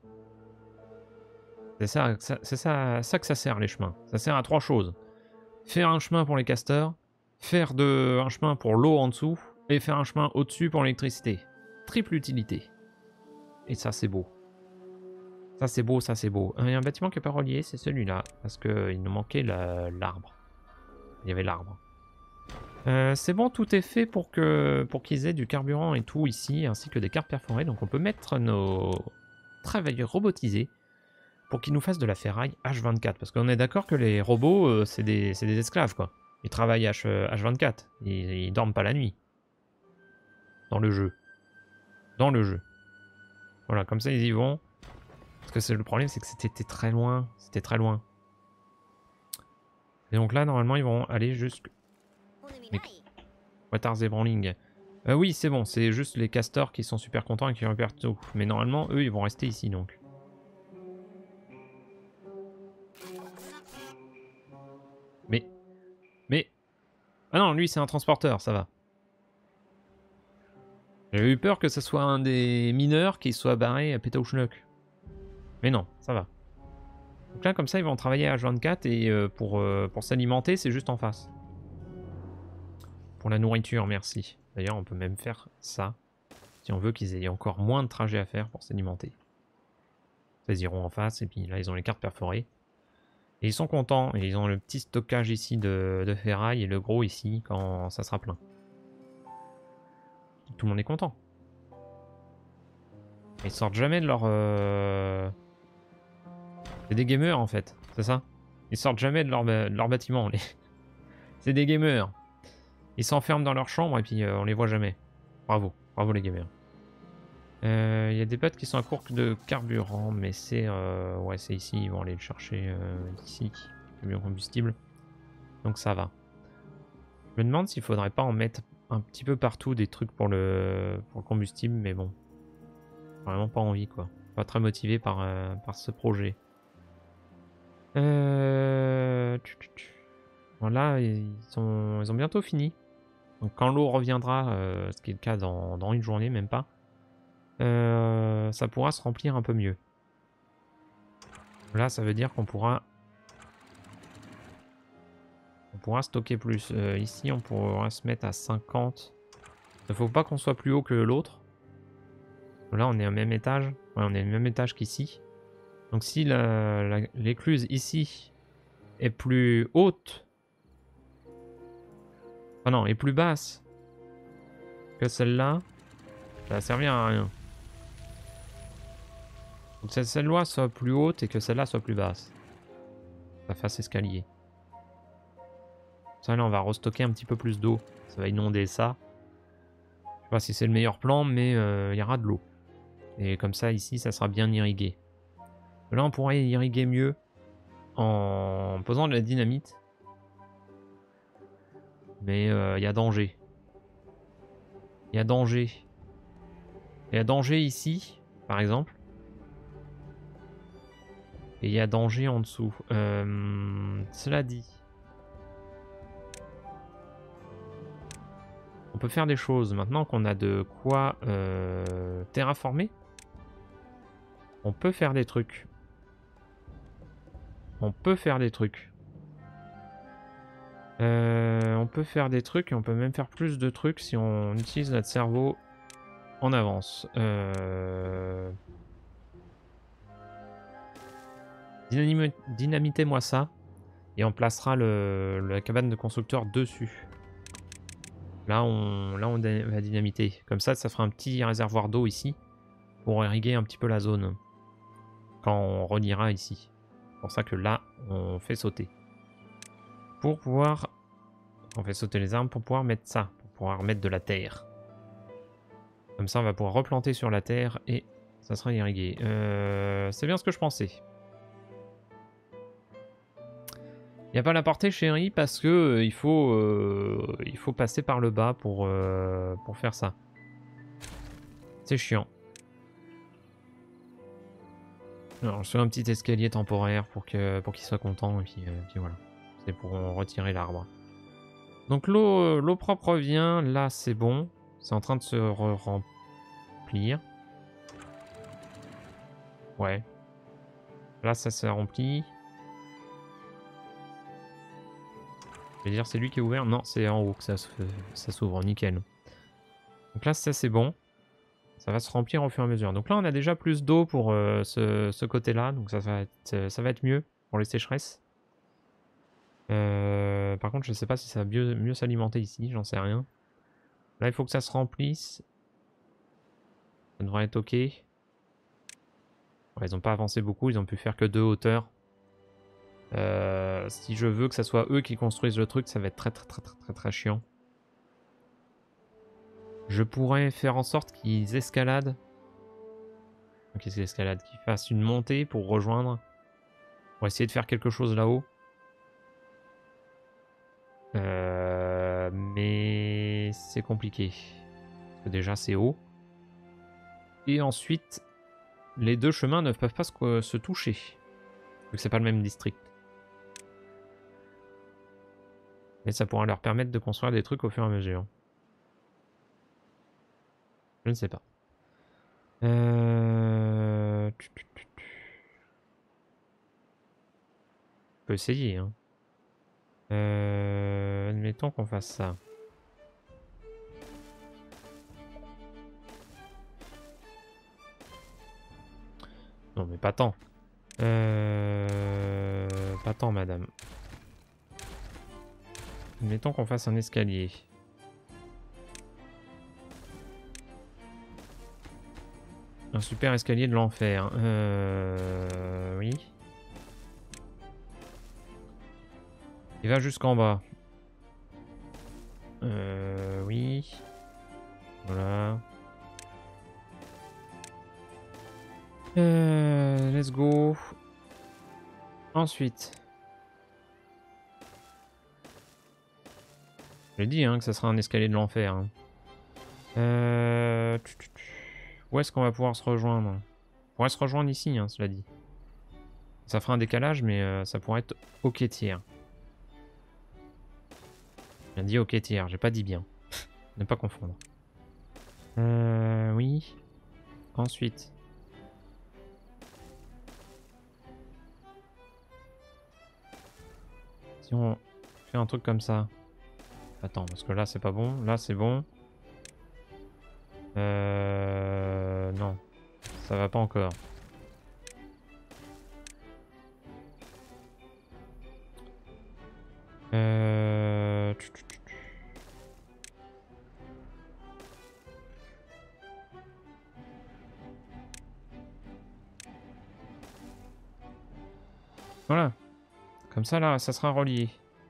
C'est ça que ça sert, les chemins. Ça sert à 3 choses. Faire un chemin pour les casteurs, faire un chemin pour l'eau en dessous, et faire un chemin au-dessus pour l'électricité. Triple utilité. Et ça, c'est beau. Ça, c'est beau, ça, c'est beau. Il y a un bâtiment qui n'est pas relié, c'est celui-là. Parce qu'il nous manquait l'arbre. Il y avait l'arbre. C'est bon, tout est fait pour qu'ils aient du carburant et tout ici, ainsi que des cartes perforées. Donc on peut mettre nos travailleurs robotisés pour qu'ils nous fassent de la ferraille H24. Parce qu'on est d'accord que les robots, c'est des esclaves, quoi. Ils travaillent H24. Ils dorment pas la nuit. Dans le jeu. Dans le jeu. Voilà, comme ça ils y vont. Parce que le problème, c'est que c'était très loin. C'était très loin. Et donc là, normalement, ils vont aller jusqu'à... Watars et Branling. Oui, c'est bon, c'est juste les castors qui sont super contents et qui repèrent tout. Mais normalement, eux, ils vont rester ici, donc. Mais... Ah non, lui, c'est un transporteur, ça va. J'avais eu peur que ce soit un des mineurs qui soit barré à Pétaouchnuk. Mais non, ça va. Donc là, comme ça, ils vont travailler à H24 et pour s'alimenter, c'est juste en face. Pour la nourriture, merci. D'ailleurs, on peut même faire ça. Si on veut qu'ils aient encore moins de trajets à faire pour s'alimenter. Ils iront en face et puis là, ils ont les cartes perforées. Et ils sont contents. Et ils ont le petit stockage ici de ferraille et le gros ici quand ça sera plein. Tout le monde est content. Ils sortent jamais de leur... C'est des gamers en fait, c'est ça? Ils sortent jamais de leur bâtiment. C'est des gamers. Ils s'enferment dans leur chambre et puis on les voit jamais. Bravo, bravo les gamers. Il y a des potes qui sont à court de carburant, mais c'est ouais, c'est ici, ils vont aller le chercher ici, camion combustible. Donc ça va. Je me demande s'il faudrait pas en mettre un petit peu partout des trucs pour le combustible, mais bon. Vraiment pas envie quoi. Pas très motivé par ce projet. Voilà, ils ont bientôt fini. Donc quand l'eau reviendra, ce qui est le cas dans une journée, même pas, ça pourra se remplir un peu mieux. Là, ça veut dire qu'on pourra stocker plus. Ici, on pourra se mettre à 50. Il ne faut pas qu'on soit plus haut que l'autre. Là, on est au même étage. Ouais, on est au même étage qu'ici. Donc si l'écluse ici est plus haute... Ah non, est plus basse que celle-là, ça va servir à rien. Donc que celle-là soit plus haute et que celle-là soit plus basse. Ça fasse escalier. Ça là, on va restocker un petit peu plus d'eau. Ça va inonder ça. Je sais pas si c'est le meilleur plan, mais il y aura de l'eau. Et comme ça, ici, ça sera bien irrigué. Là, on pourrait irriguer mieux en posant de la dynamite. Mais il y a danger. Il y a danger. Il y a danger ici, par exemple. Et il y a danger en dessous. Cela dit, on peut faire des choses. Maintenant qu'on a de quoi terraformer, on peut faire des trucs. On peut faire des trucs. On peut faire des trucs et on peut même faire plus de trucs si on utilise notre cerveau en avance. Dynamitez-moi ça et on placera la cabane de constructeur dessus. Là on va dynamiter. Comme ça fera un petit réservoir d'eau ici pour irriguer un petit peu la zone quand on reliera ici. C'est pour ça que là on fait sauter. Pour pouvoir... On fait sauter les arbres pour pouvoir mettre ça. Pour pouvoir mettre de la terre. Comme ça on va pouvoir replanter sur la terre et ça sera irrigué. C'est bien ce que je pensais. Il n'y a pas la portée chérie parce que il faut passer par le bas pour faire ça. C'est chiant. Alors je fais un petit escalier temporaire pour qu'il soit content et puis voilà. C'est pour retirer l'arbre. Donc l'eau propre revient. Là c'est bon. C'est en train de se remplir. Ouais. Là ça s'est rempli. Je vais dire c'est lui qui est ouvert. Non, c'est en haut que ça s'ouvre. Nickel. Donc là ça c'est bon. Ça va se remplir au fur et à mesure. Donc là on a déjà plus d'eau pour ce côté-là. Donc ça va être mieux pour les sécheresses. Par contre, je sais pas si ça va mieux s'alimenter ici, j'en sais rien. Là, il faut que ça se remplisse. Ça devrait être ok. Ouais, ils ont pas avancé beaucoup, ils ont pu faire que 2 hauteurs. Si je veux que ça soit eux qui construisent le truc, ça va être très chiant. Je pourrais faire en sorte qu'ils escaladent. Qu'est-ce qu'ils escaladent? Qu'ils fassent une montée pour rejoindre. Pour essayer de faire quelque chose là-haut. Mais c'est compliqué. Parce que déjà c'est haut. Et ensuite, les deux chemins ne peuvent pas se toucher. Vu que c'est pas le même district. Mais ça pourra leur permettre de construire des trucs au fur et à mesure. Je ne sais pas. On peut essayer. Hein. Admettons qu'on fasse ça. Non mais pas tant. Pas tant madame. Admettons qu'on fasse un escalier. Un super escalier de l'enfer. Oui. Il va jusqu'en bas. Oui. Voilà. Let's go. Ensuite. J'ai dit hein, que ça sera un escalier de l'enfer. Hein. Où est-ce qu'on va pouvoir se rejoindre? On pourrait se rejoindre ici, hein, cela dit. Ça fera un décalage, mais ça pourrait être au quai-tiers. J'ai dit au quai-tiers, j'ai pas dit bien. Ne pas confondre. Oui. Ensuite. Si on fait un truc comme ça. Attends, parce que là c'est pas bon. Là c'est bon. Non. Ça va pas encore. Voilà. Comme ça là, ça sera relié.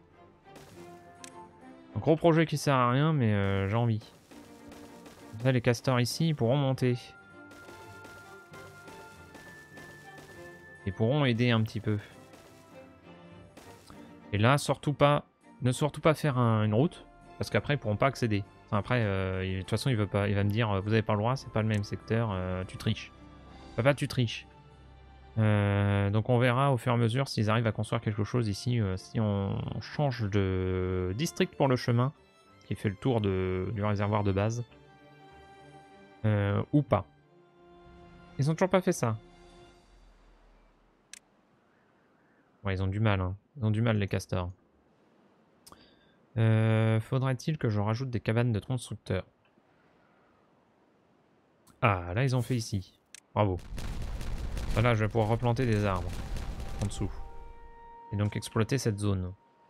Un gros projet qui sert à rien, mais j'ai envie. Là, les castors ici, ils pourront monter. Ils pourront aider un petit peu. Et là, surtout pas, ne surtout pas faire une route, parce qu'après, ils pourront pas accéder. Enfin, après, de toute façon, il va me dire, vous avez pas le droit, c'est pas le même secteur, tu triches. Papa, tu triches. Donc on verra au fur et à mesure s'ils arrivent à construire quelque chose ici, si on change de district pour le chemin, qui fait le tour du réservoir de base, ou pas. Ils ont toujours pas fait ça. Ouais, ils ont du mal, hein. Ils ont du mal les castors. Faudrait-il que je rajoute des cabanes de constructeurs? Ah, là ils ont fait ici. Bravo. Voilà, je vais pouvoir replanter des arbres en dessous. Et donc exploiter cette zone.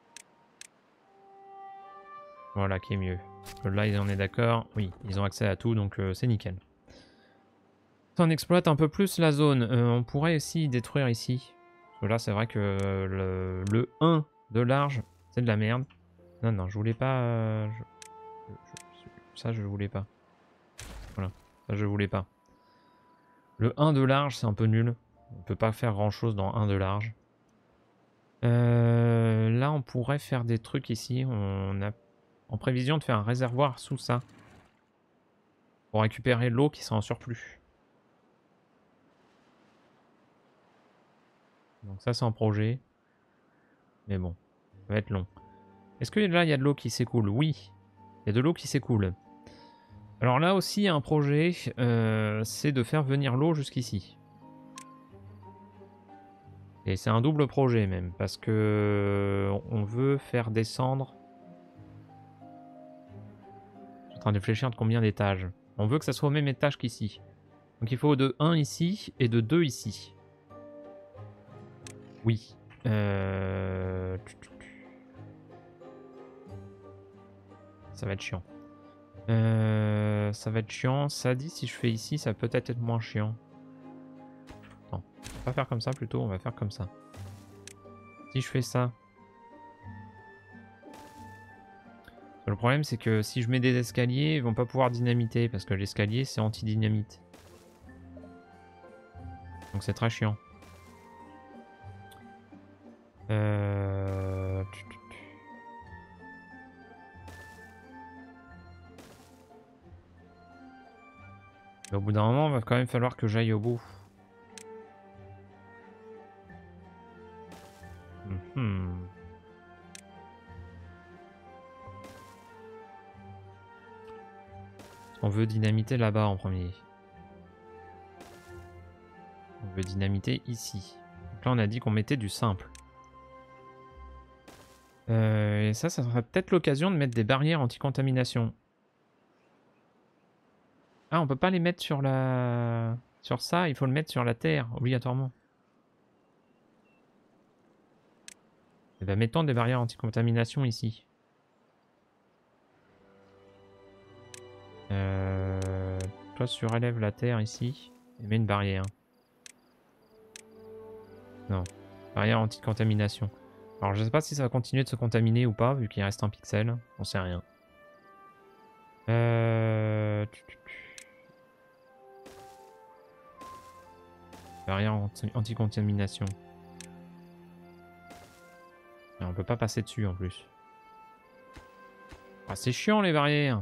Voilà, qui est mieux. Parce que là, ils en est d'accord. Oui, ils ont accès à tout, donc c'est nickel. Si on exploite un peu plus la zone, on pourrait aussi détruire ici. Parce que là, c'est vrai que le 1 de large, c'est de la merde. Non, non, je voulais pas... ça, je voulais pas. Voilà, ça, je voulais pas. Le 1 de large, c'est un peu nul. On peut pas faire grand-chose dans 1 de large. Là, on pourrait faire des trucs ici. On a en prévision de faire un réservoir sous ça. Pour récupérer l'eau qui sera en surplus. Donc ça, c'est en projet. Mais bon, ça va être long. Est-ce que là, il y a de l'eau qui s'écoule? Oui, il y a de l'eau qui s'écoule. Alors là aussi, un projet, c'est de faire venir l'eau jusqu'ici. Et c'est un double projet même, parce que on veut faire descendre... Je suis en train de réfléchir de combien d'étages. On veut que ça soit au même étage qu'ici. Donc il faut de 1 ici et de 2 ici. Oui. Ça va être chiant. Ça va être chiant. Ça dit, si je fais ici, ça peut peut-être être moins chiant. Non, on va pas faire comme ça plutôt, on va faire comme ça. Si je fais ça... Le problème, c'est que si je mets des escaliers, ils vont pas pouvoir dynamiter, parce que l'escalier, c'est anti-dynamite. Donc c'est très chiant. Au bout d'un moment, il va quand même falloir que j'aille au bout. On veut dynamiter là-bas en premier. On veut dynamiter ici. Donc là, on a dit qu'on mettait du simple. Et ça serait peut-être l'occasion de mettre des barrières anti-contamination. Ah, on peut pas les mettre sur la... Sur ça, il faut le mettre sur la terre, obligatoirement. Et ben, mettons des barrières anti-contamination ici. Toi, surélève la terre ici et mets une barrière. Non, barrière anti-contamination. Alors, je sais pas si ça va continuer de se contaminer ou pas, vu qu'il reste un pixel. On sait rien. Barrière anti-contamination. On peut pas passer dessus en plus. Ah, c'est chiant les barrières.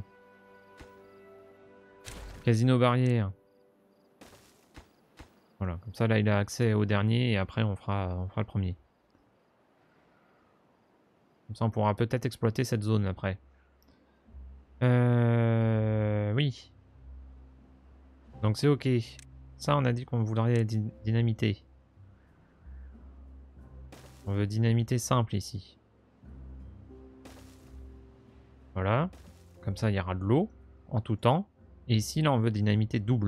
Casino barrière. Voilà, comme ça là il a accès au dernier et après on fera le premier. Comme ça on pourra peut-être exploiter cette zone après. Oui. Donc c'est ok. Ça on a dit qu'on voudrait dynamiter. On veut dynamiter simple ici. Voilà. Comme ça il y aura de l'eau en tout temps. Et ici là on veut dynamiter double.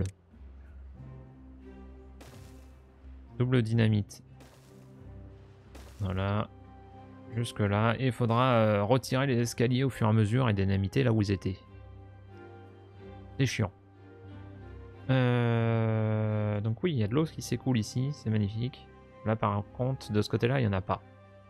Double dynamite. Voilà. Jusque là. Et il faudra retirer les escaliers au fur et à mesure et dynamiter là où ils étaient. C'est chiant. Donc oui, il y a de l'eau qui s'écoule ici, c'est magnifique. Là par contre, de ce côté-là, il n'y en a pas.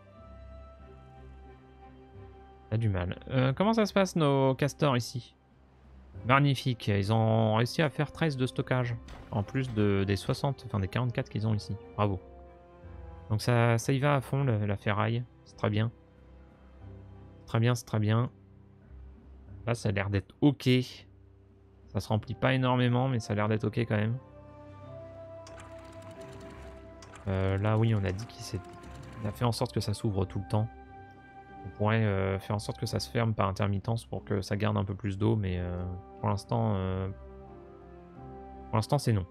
Il y a du mal. Comment ça se passe nos castors ici? Magnifique, ils ont réussi à faire 13 de stockage. En plus des 60, enfin des 44 qu'ils ont ici. Bravo. Donc ça y va à fond la ferraille, c'est très bien. Très bien, c'est très bien. Là ça a l'air d'être ok. Ça se remplit pas énormément, mais ça a l'air d'être ok quand même. Là oui, on a dit qu'il a fait en sorte que ça s'ouvre tout le temps. On pourrait faire en sorte que ça se ferme par intermittence pour que ça garde un peu plus d'eau, mais pour l'instant c'est non.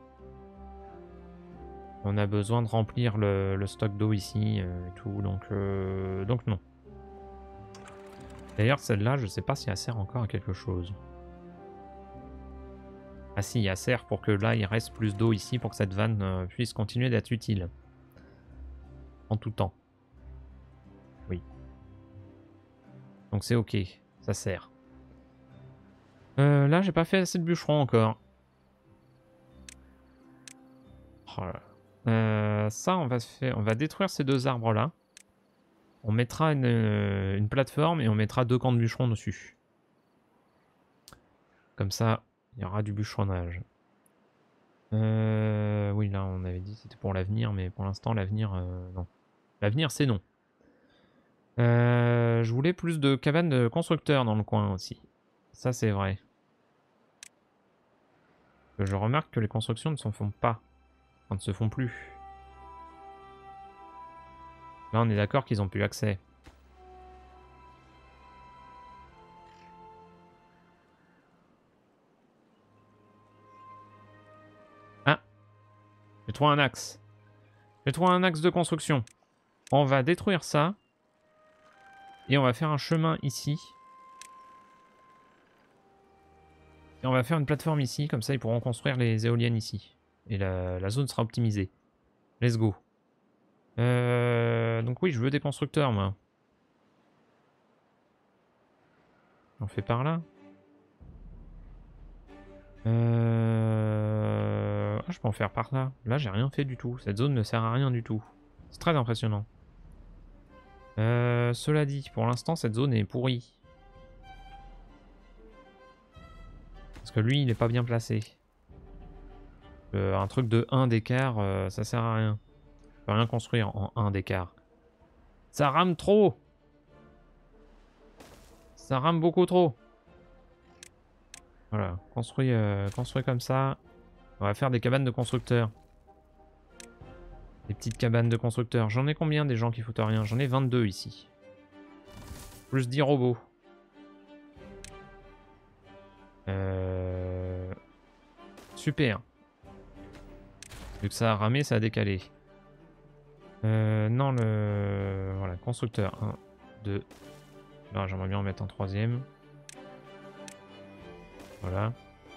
On a besoin de remplir le stock d'eau ici et tout, donc non. D'ailleurs celle-là, je sais pas si elle sert encore à quelque chose. Ah si, elle sert pour que là il reste plus d'eau ici pour que cette vanne puisse continuer d'être utile. En tout temps. Oui. Donc c'est ok, ça sert. Là j'ai pas fait assez de bûcherons encore. Oh là. Ça on va détruire ces deux arbres là. On mettra une plateforme et on mettra 2 camps de bûcherons dessus. Comme ça, il y aura du bûcheronnage. Oui, là, on avait dit que c'était pour l'avenir, mais pour l'instant, l'avenir, non. L'avenir, c'est non. Je voulais plus de cabanes de constructeurs dans le coin aussi. Ça, c'est vrai. Je remarque que les constructions ne s'en font pas. Enfin, ne se font plus. Là, on est d'accord qu'ils ont plus accès. Ah! J'ai trouvé un axe. J'ai trouvé un axe de construction. On va détruire ça. Et on va faire un chemin ici. Et on va faire une plateforme ici, comme ça ils pourront construire les éoliennes ici. Et la zone sera optimisée. Let's go. Donc oui, je veux des constructeurs, moi. J'en fais par là. Ah, je peux en faire par là. Là, j'ai rien fait du tout. Cette zone ne sert à rien du tout. C'est très impressionnant. Cela dit, pour l'instant, cette zone est pourrie. Parce que lui, il est pas bien placé. Un truc de 1 d'écart, ça sert à rien. Je peux rien construire en 1 d'écart. Ça rame trop! Ça rame beaucoup trop. Voilà, construit comme ça. On va faire des cabanes de constructeurs. Des petites cabanes de constructeurs. J'en ai combien des gens qui foutent rien? J'en ai 22 ici. Plus 10 robots. Super. Vu que ça a ramé, ça a décalé. Non, voilà, constructeur. 1, 2. Là, j'aimerais bien en mettre un troisième. Voilà.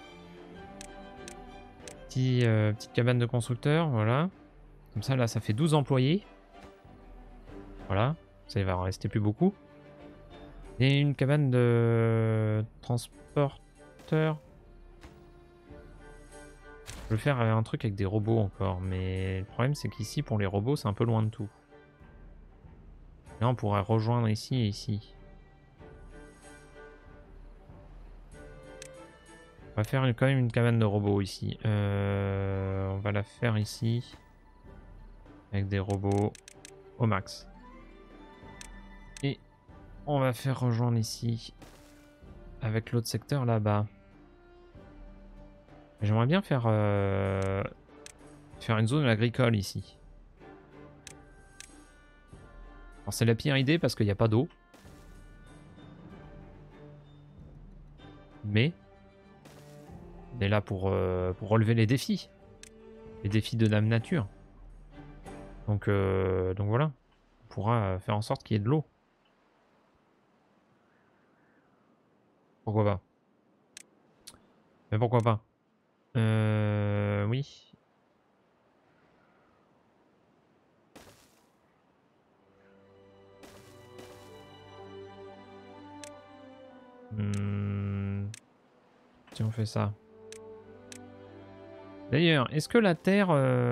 Petite cabane de constructeur, voilà. Comme ça, là, ça fait 12 employés. Voilà. Ça, il va en rester plus beaucoup. Et une cabane de transporteur. Je veux faire un truc avec des robots encore, mais le problème c'est qu'ici pour les robots c'est un peu loin de tout. Là on pourrait rejoindre ici et ici. On va faire quand même une cabane de robots ici. On va la faire ici. Avec des robots au max. Et on va faire rejoindre ici. Avec l'autre secteur là-bas. J'aimerais bien faire une zone agricole ici. Alors c'est la pire idée parce qu'il n'y a pas d'eau. Mais on est là pour relever les défis. Les défis de Dame Nature. Donc voilà. On pourra faire en sorte qu'il y ait de l'eau. Pourquoi pas? Mais pourquoi pas? Oui. Si on fait ça. D'ailleurs, est-ce que la Terre...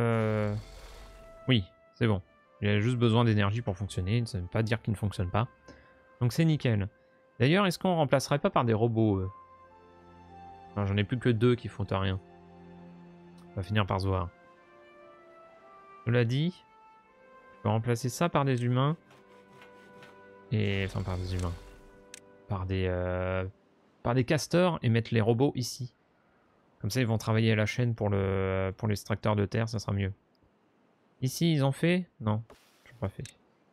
Oui, c'est bon. Il a juste besoin d'énergie pour fonctionner. Ça ne veut pas dire qu'il ne fonctionne pas. Donc c'est nickel. D'ailleurs, est-ce qu'on remplacerait pas par des robots Non, j'en ai plus que 2 qui font rien. On va finir par se voir. Cela dit, je peux remplacer ça par des humains. Et... Enfin, par des humains. Par des castors et mettre les robots ici. Comme ça, ils vont travailler à la chaîne pour l'extracteur de terre, ça sera mieux. Ici, ils ont fait? Non, je n'ai pas fait.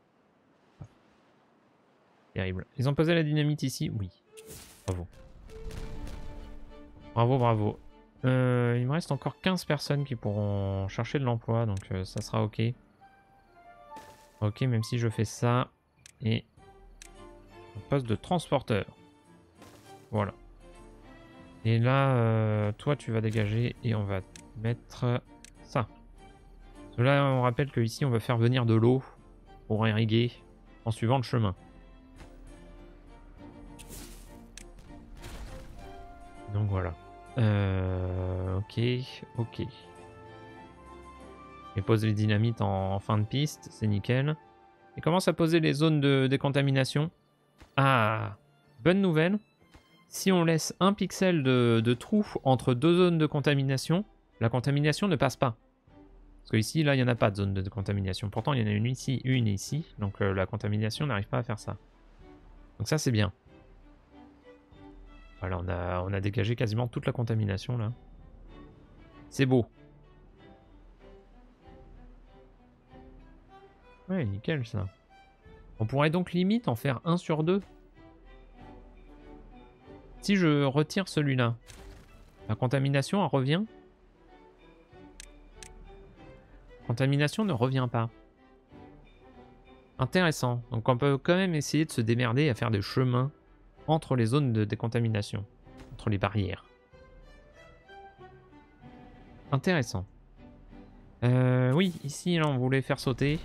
Terrible. Ils ont posé la dynamite ici? Oui. Bravo. Bravo, bravo. Il me reste encore 15 personnes qui pourront chercher de l'emploi, donc ça sera ok. Ok, même si je fais ça. Et un poste de transporteur. Voilà. Et là, toi, tu vas dégager et on va mettre ça. Parce que là, on rappelle qu'ici, on va faire venir de l'eau pour irriguer en suivant le chemin. Donc voilà. Ok, ok. Et pose les dynamites en fin de piste, c'est nickel. Et commence à poser les zones de décontamination. Ah, bonne nouvelle. Si on laisse un pixel de trou entre 2 zones de contamination, la contamination ne passe pas. Parce que ici, là, il n'y en a pas de zone de contamination. Pourtant, il y en a une ici, une ici. Donc la contamination n'arrive pas à faire ça. Donc ça, c'est bien. Voilà, on a dégagé quasiment toute la contamination, là. C'est beau. Ouais, nickel, ça. On pourrait donc limite en faire 1 sur 2. Si je retire celui-là, la contamination, elle revient? Contamination ne revient pas. Intéressant. Donc on peut quand même essayer de se démerder à faire des chemins entre les zones de décontamination. Entre les barrières. Intéressant. Oui, ici, là, on voulait faire sauter.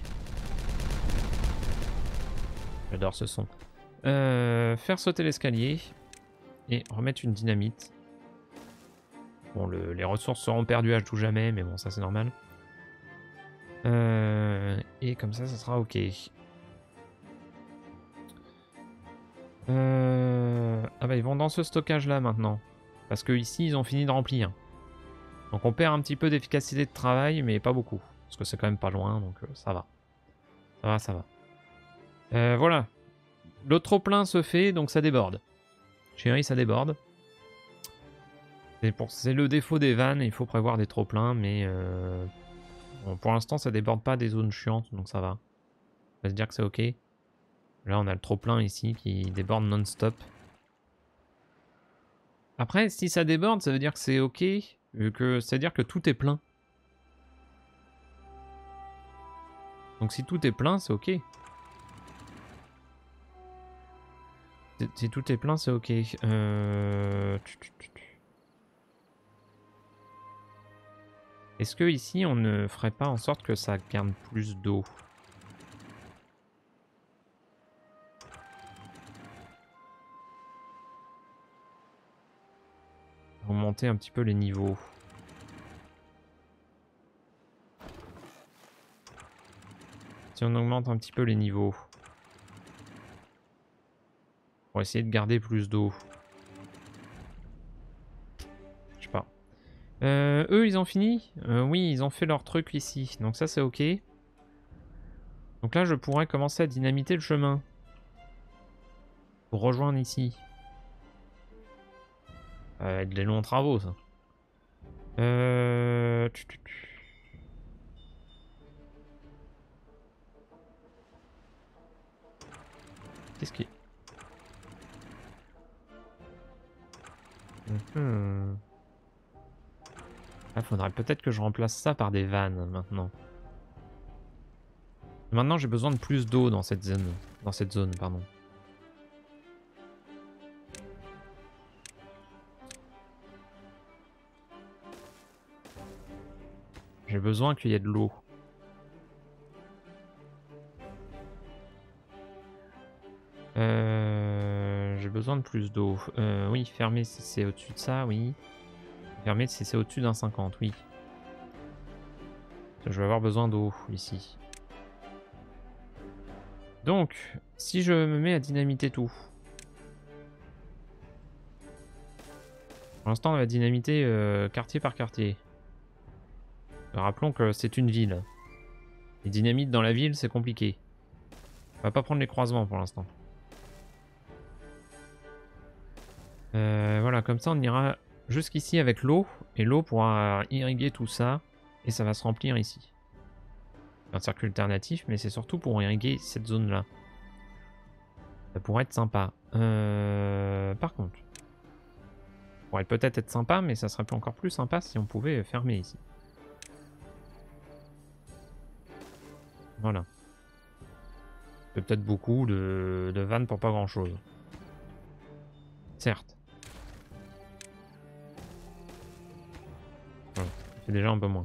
J'adore ce son. Faire sauter l'escalier. et remettre une dynamite. Bon, les ressources seront perdues à tout jamais, mais bon, ça c'est normal. Et comme ça sera ok. Ah bah ils vont dans ce stockage là maintenant. Parce que ici ils ont fini de remplir. Donc on perd un petit peu d'efficacité de travail, mais pas beaucoup. Parce que c'est quand même pas loin, donc ça va. Ça va, ça va. Voilà. Le trop-plein se fait, donc ça déborde. Chérie, ça déborde. C'est le défaut des vannes, il faut prévoir des trop-pleins, mais bon, pour l'instant ça déborde pas des zones chiantes, donc ça va. On va se dire que c'est ok. Là on a le trop-plein ici qui déborde non-stop. Après, si ça déborde, ça veut dire que c'est ok, vu que ça veut dire que tout est plein. Donc si tout est plein, c'est ok. Si tout est plein, c'est ok. Est-ce que ici, on ne ferait pas en sorte que ça garde plus d'eau? Augmenter un petit peu les niveaux. Si on augmente un petit peu les niveaux. Pour essayer de garder plus d'eau. Je sais pas. Eux, ils ont fini? Oui, ils ont fait leur truc ici. Donc ça, c'est ok. Donc là, je pourrais commencer à dynamiter le chemin. Pour rejoindre ici. Ça va être des longs travaux, ça. Qu'est-ce qui... Ah, faudrait peut-être que je remplace ça par des vannes maintenant. Maintenant, j'ai besoin de plus d'eau dans cette zone. Dans cette zone, pardon. J'ai besoin qu'il y ait de l'eau. J'ai besoin de plus d'eau. Oui, fermer si c'est au-dessus de ça, oui. Fermer si c'est au-dessus d'un 50, oui. Je vais avoir besoin d'eau ici. Donc, si je me mets à dynamiter tout. Pour l'instant, on va dynamiter quartier par quartier. Rappelons que c'est une ville. Les dynamites dans la ville, c'est compliqué. On va pas prendre les croisements pour l'instant. Voilà, comme ça on ira jusqu'ici avec l'eau. Et l'eau pourra irriguer tout ça. Et ça va se remplir ici. Un cercle alternatif, mais c'est surtout pour irriguer cette zone-là. Ça pourrait être sympa. Par contre, ça pourrait peut-être être sympa, mais ça serait encore plus sympa si on pouvait fermer ici. Voilà. C'est peut-être beaucoup de vannes pour pas grand-chose. Certes. Voilà. Ça fait déjà un peu moins.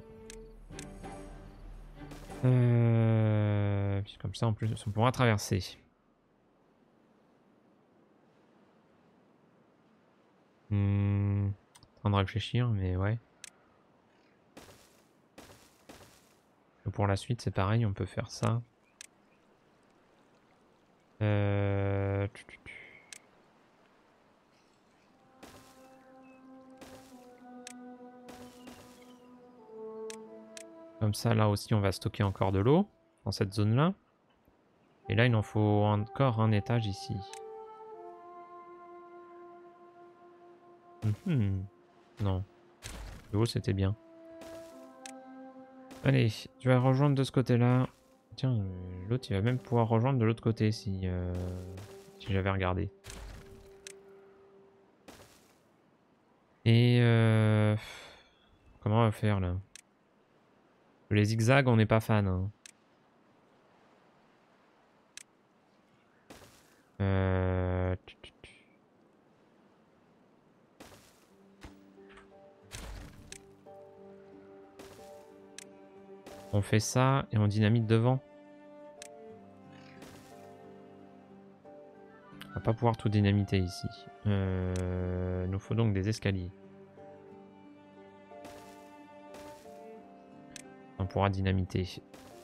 Puis comme ça, en plus, on pourra traverser. En train de réfléchir, mais ouais. Et pour la suite, c'est pareil, on peut faire ça. Comme ça, là aussi, on va stocker encore de l'eau dans cette zone-là. Et là, il en faut encore un étage ici. Non. L'eau, c'était bien. Allez, tu vas rejoindre de ce côté-là. Tiens, l'autre, il va même pouvoir rejoindre de l'autre côté si j'avais regardé. Et comment on va faire là? Les zigzags, on n'est pas fan. Hein. On fait ça et on dynamite devant. pas pouvoir tout dynamiter ici. Il nous faut donc des escaliers. On pourra dynamiter.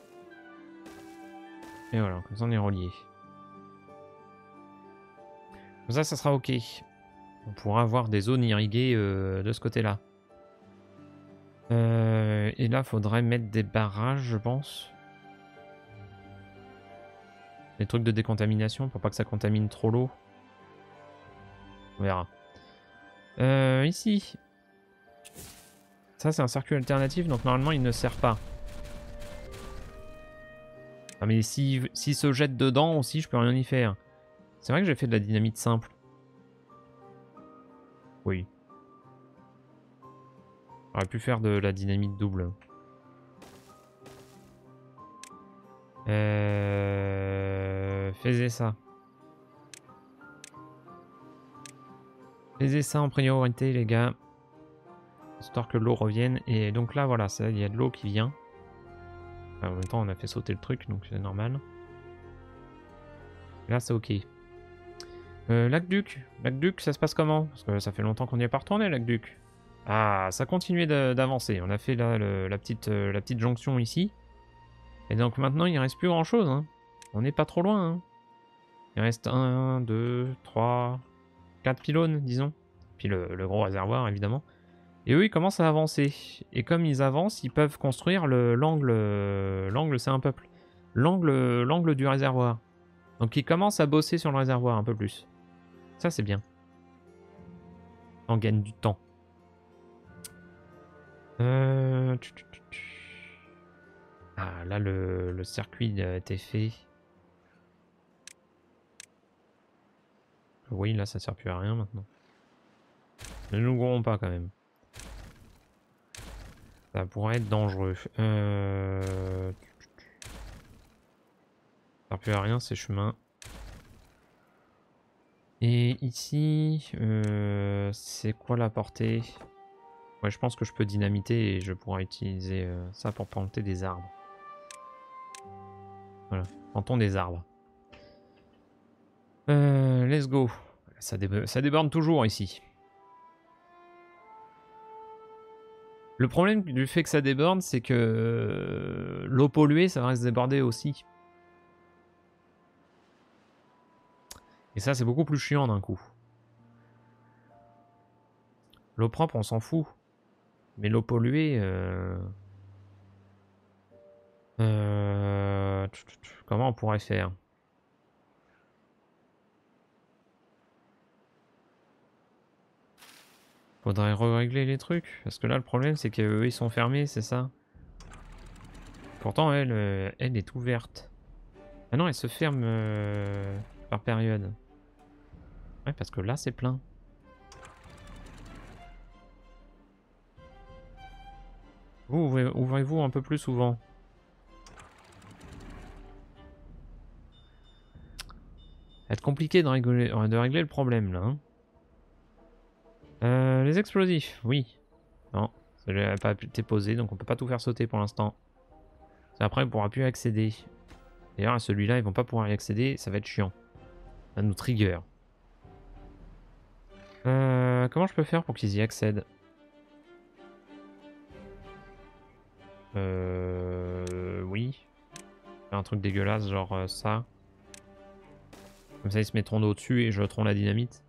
Et voilà, comme ça on est relié. Comme ça sera ok. On pourra avoir des zones irriguées de ce côté-là. Et là, faudrait mettre des barrages, je pense. Des trucs de décontamination pour pas que ça contamine trop l'eau. On verra. Ici. Ça, c'est un circuit alternatif, donc normalement, il ne sert pas. Ah, mais s'il se jette dedans aussi, je peux rien y faire. C'est vrai que j'ai fait de la dynamite simple. Oui. J'aurais pu faire de la dynamite double. Faisez ça. Faisez ça en priorité, les gars. Histoire que l'eau revienne. Et donc là, voilà, il y a de l'eau qui vient. Enfin, en même temps, on a fait sauter le truc, donc c'est normal. Là, c'est ok. Lac-Duc. Lac-Duc, ça se passe comment? Parce que ça fait longtemps qu'on n'y est pas retourné, Lac-Duc. Ah, ça continuait d'avancer. On a fait là la petite jonction ici. Et donc maintenant, il ne reste plus grand-chose. Hein. On n'est pas trop loin. Hein. Il reste 1, 2, 3, 4 pylônes, disons. Puis le gros réservoir, évidemment. Et eux, ils commencent à avancer. Et comme ils avancent, ils peuvent construire l'angle. L'angle, c'est un peuple. L'angle du réservoir. Donc ils commencent à bosser sur le réservoir un peu plus. Ça, c'est bien. On gagne du temps. Ah, là, le circuit a été fait. Oui, là, ça sert plus à rien maintenant. Ne nous gourons pas quand même. Ça pourrait être dangereux. Ça sert plus à rien ces chemins. Et ici, c'est quoi la portée? Ouais, je pense que je peux dynamiter et je pourrais utiliser ça pour planter des arbres. Voilà, plantons des arbres. Let's go. Ça déborde toujours ici. Le problème du fait que ça déborde, c'est que l'eau polluée, ça va se déborder aussi. Et ça, c'est beaucoup plus chiant d'un coup. L'eau propre, on s'en fout. Mais l'eau polluée... comment on pourrait faire? Faudrait régler les trucs. Parce que là, le problème, c'est qu'eux, ils sont fermés, c'est ça? Pourtant, elle est ouverte. Ah non, elle se ferme par période. Ouais, parce que là, c'est plein. Vous, ouvrez-vous un peu plus souvent. Ça va être compliqué de régler le problème, là. Hein. Les explosifs, oui. Non, ça n'a pas été posé, donc on peut pas tout faire sauter pour l'instant. Après, on pourra plus y accéder. D'ailleurs, à celui-là, ils vont pas pouvoir y accéder, ça va être chiant. Ça nous trigger. Comment je peux faire pour qu'ils y accèdent? Oui. Faire un truc dégueulasse, genre ça. Comme ça, ils se mettront au-dessus et jeteront la dynamite.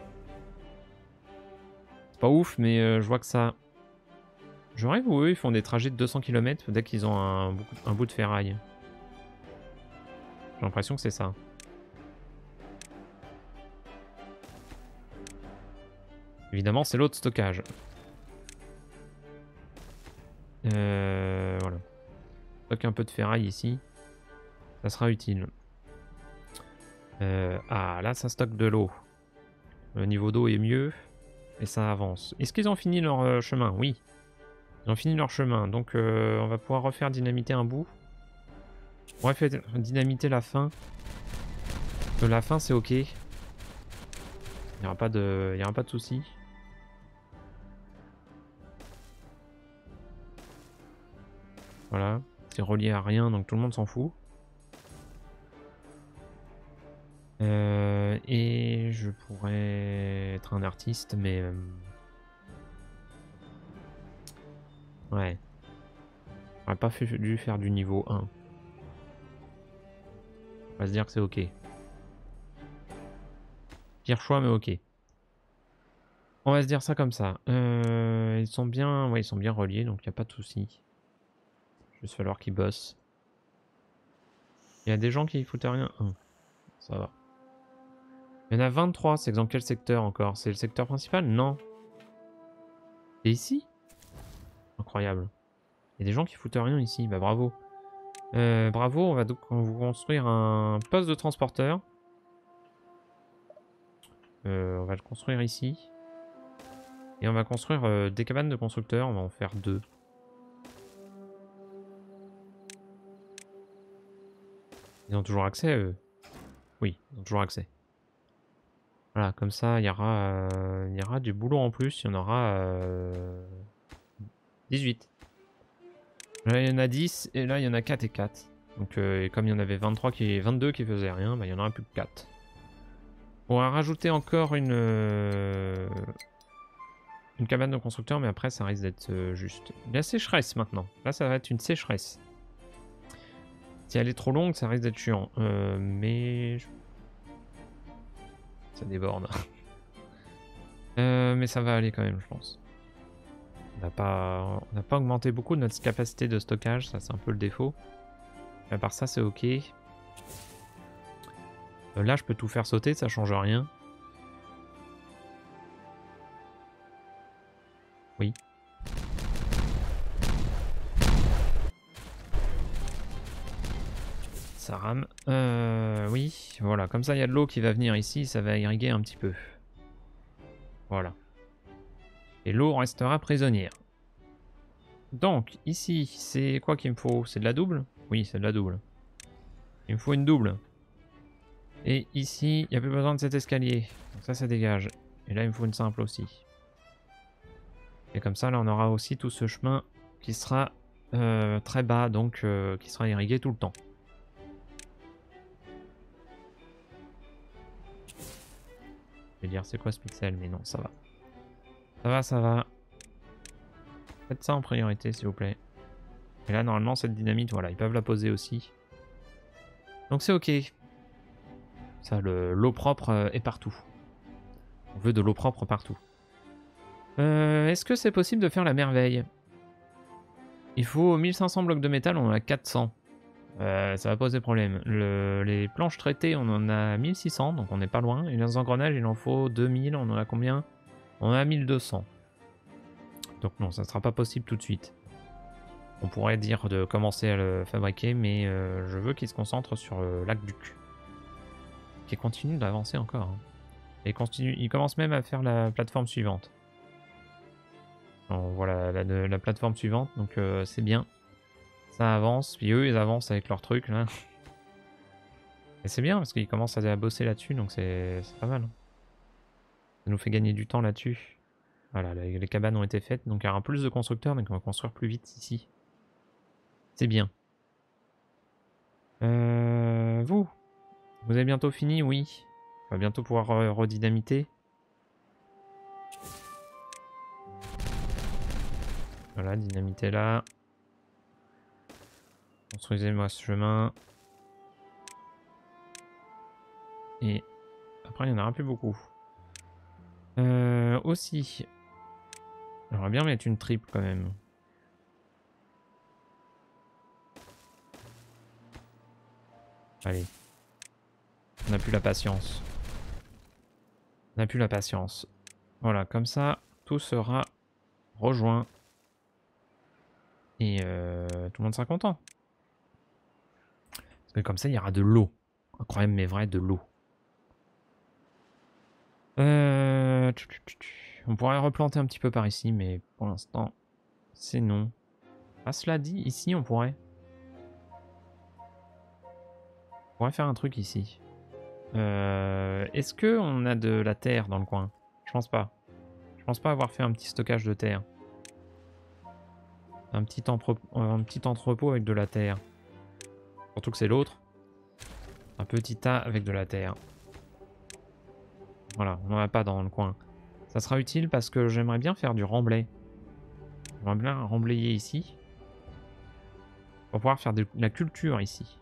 C'est pas ouf, mais je vois que ça... Je rêve où eux, ils font des trajets de 200 km dès qu'ils ont un bout de ferraille. J'ai l'impression que c'est ça. Évidemment, c'est l'autre stockage. Voilà. Stocke un peu de ferraille ici. Ça sera utile. Ah, là, ça stocke de l'eau. Le niveau d'eau est mieux. Et ça avance. Est-ce qu'ils ont fini leur chemin? Oui. Ils ont fini leur chemin. Donc, on va pouvoir refaire dynamiter un bout. On va faire dynamiter la fin. La fin, c'est ok. Il n'y aura pas de soucis. Voilà. C'est relié à rien, donc tout le monde s'en fout. Et je pourrais être un artiste, mais... ouais. J'aurais pas dû faire du niveau 1. On va se dire que c'est ok. Pire choix, mais ok. On va se dire ça comme ça. Ils sont bien, ouais, ils sont bien reliés, donc il n'y a pas de souci. Il va juste falloir qu'ils bossent. Il y a des gens qui foutent rien. Ça va. Il y en a 23, c'est dans quel secteur encore? C'est le secteur principal? Non. Et ici? Incroyable. Il y a des gens qui foutent rien ici, bah bravo. Bravo, on va donc vous construire un poste de transporteur. On va le construire ici. Et on va construire des cabanes de constructeurs, on va en faire 2. Ils ont toujours accès, eux? Oui, ils ont toujours accès. Voilà, comme ça, il y aura du boulot en plus, il y en aura 18. Là, il y en a 10, et là, il y en a 4 et 4. Donc, et comme il y en avait 22 qui faisaient rien, bah, il y en aura plus que 4. On va rajouter encore une cabane de constructeur, mais après, ça risque d'être juste. La sécheresse, maintenant. Là, ça va être une sécheresse. Si elle est trop longue, ça risque d'être chiant. Mais... ça déborde. Mais ça va aller quand même, je pense. On n'a pas augmenté beaucoup notre capacité de stockage, ça c'est un peu le défaut. À part ça, c'est ok. Là, je peux tout faire sauter, ça change rien. Oui. Ça rame. Oui, voilà. Comme ça, il y a de l'eau qui va venir ici, ça va irriguer un petit peu. Voilà. Et l'eau restera prisonnière. Donc, ici, c'est quoi qu'il me faut? C'est de la double? Oui, c'est de la double. Il me faut une double. Et ici, il n'y a plus besoin de cet escalier. Donc ça dégage. Et là, il me faut une simple aussi. Et comme ça, là, on aura aussi tout ce chemin qui sera très bas, donc qui sera irrigué tout le temps. Je vais dire, c'est quoi ce pixel? Mais non, ça va. Ça va, ça va. Faites ça en priorité, s'il vous plaît. Et là, normalement, cette dynamite, voilà, ils peuvent la poser aussi. Donc c'est ok. Ça, l'eau propre est partout. On veut de l'eau propre partout. Est-ce que c'est possible de faire la merveille? Il faut 1500 blocs de métal, on en a 400. Ça va poser problème. Les planches traitées, on en a 1600, donc on n'est pas loin. Et les engrenages, il en faut 2000, on en a combien? On en a 1200. Donc non, ça ne sera pas possible tout de suite. On pourrait dire de commencer à le fabriquer, mais je veux qu'il se concentre sur le lac Duc. Qui continue d'avancer encore. Hein. Et il commence même à faire la plateforme suivante. On voit la plateforme suivante, donc c'est bien. Ça avance, puis eux ils avancent avec leur truc là. Et c'est bien parce qu'ils commencent à bosser là-dessus, donc c'est pas mal. Ça nous fait gagner du temps là-dessus. Voilà, les cabanes ont été faites, donc il y aura plus de constructeurs, donc on va construire plus vite ici. C'est bien. Vous avez bientôt fini? Oui. On va bientôt pouvoir redynamiter. Voilà, dynamiter là. Construisez-moi ce chemin. Et après, il n'y en aura plus beaucoup. Aussi, j'aimerais bien mettre une triple quand même. Allez. On n'a plus la patience. On n'a plus la patience. Voilà, comme ça, tout sera rejoint. Et tout le monde sera content. Parce que comme ça, il y aura de l'eau. Incroyable mais vrai, de l'eau. On pourrait replanter un petit peu par ici, mais pour l'instant, c'est non. Ah, cela dit, ici, on pourrait faire un truc ici. Est-ce que on a de la terre dans le coin? Je pense pas. Je pense pas avoir fait un petit stockage de terre. Un petit entrepôt avec de la terre. Surtout que c'est l'autre. Un petit tas avec de la terre. Voilà, on n'en a pas dans le coin. Ça sera utile parce que j'aimerais bien faire du remblai. J'aimerais bien remblayer ici. Pour pouvoir faire de la culture ici.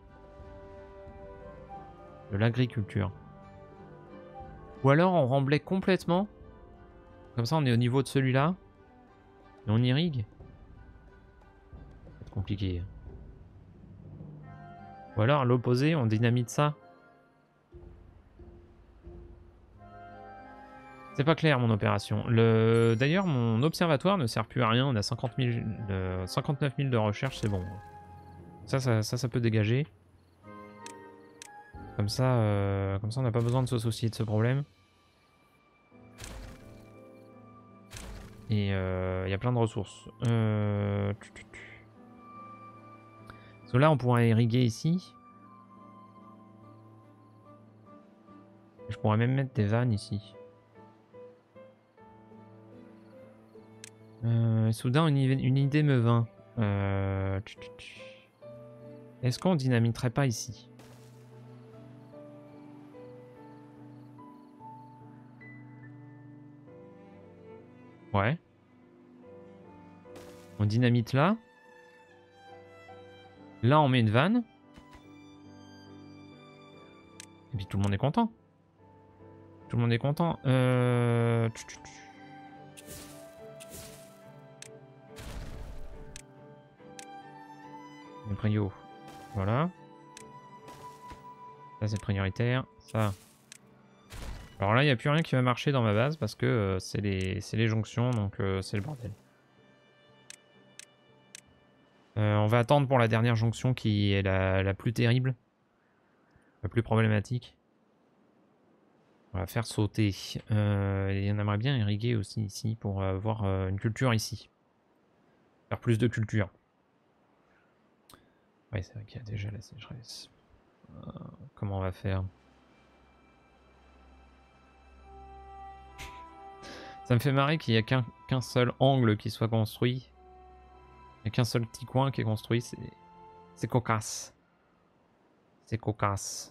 De l'agriculture. Ou alors on remblaye complètement. Comme ça on est au niveau de celui-là. Et on irrigue. C'est compliqué. Ou alors à l'opposé on dynamite ça. C'est pas clair mon opération. D'ailleurs mon observatoire ne sert plus à rien. On a 59 000 de recherche, c'est bon. Ça peut dégager. Comme ça on n'a pas besoin de se soucier de ce problème. Et il y a plein de ressources. Parce que là, on pourrait irriguer ici. Je pourrais même mettre des vannes ici. Soudain, une idée me vint. Est-ce qu'on dynamiterait pas ici? Ouais. On dynamite là. Là, on met une vanne. Et puis tout le monde est content. Tout le monde est content. Le prio. Voilà. Ça, c'est prioritaire. Ça. Alors là, il n'y a plus rien qui va marcher dans ma base parce que c'est les jonctions, donc c'est le bordel. On va attendre pour la dernière jonction qui est la plus terrible. La plus problématique. On va faire sauter. Et on aimerait bien irriguer aussi ici pour avoir une culture ici. Faire plus de culture. Ouais, c'est vrai qu'il y a déjà la sécheresse. Comment on va faire? Ça me fait marrer qu'il n'y a qu'un seul angle qui soit construit. Il n'y a qu'un seul petit coin qui est construit. C'est cocasse. C'est cocasse.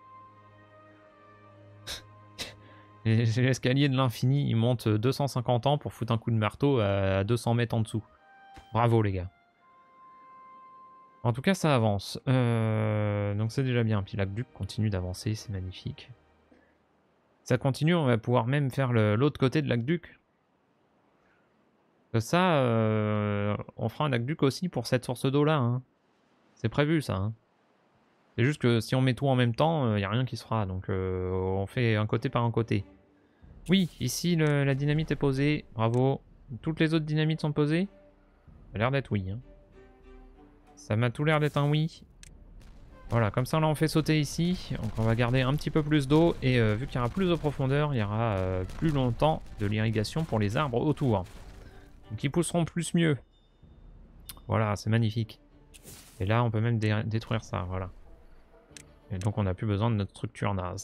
L'escalier de l'infini, il monte 250 ans pour foutre un coup de marteau à 200 mètres en dessous. Bravo les gars. En tout cas, ça avance. Donc c'est déjà bien. Puis l'aqueduc continue d'avancer, c'est magnifique. Ça continue, on va pouvoir même faire l'autre côté de l'aqueduc. Ça, on fera un aqueduc aussi pour cette source d'eau là. Hein. C'est prévu ça. Hein. C'est juste que si on met tout en même temps, il n'y a rien qui se fera. Donc on fait un côté par un côté. Oui, ici la dynamite est posée. Bravo. Toutes les autres dynamites sont posées. Ça a l'air d'être oui. Hein. Ça m'a tout l'air d'être un oui. Voilà, comme ça là on fait sauter ici. Donc on va garder un petit peu plus d'eau. Et vu qu'il y aura plus de profondeur, il y aura plus longtemps de l'irrigation pour les arbres autour. Donc ils pousseront plus mieux. Voilà, c'est magnifique. Et là on peut même détruire ça, voilà. Et donc on n'a plus besoin de notre structure naze.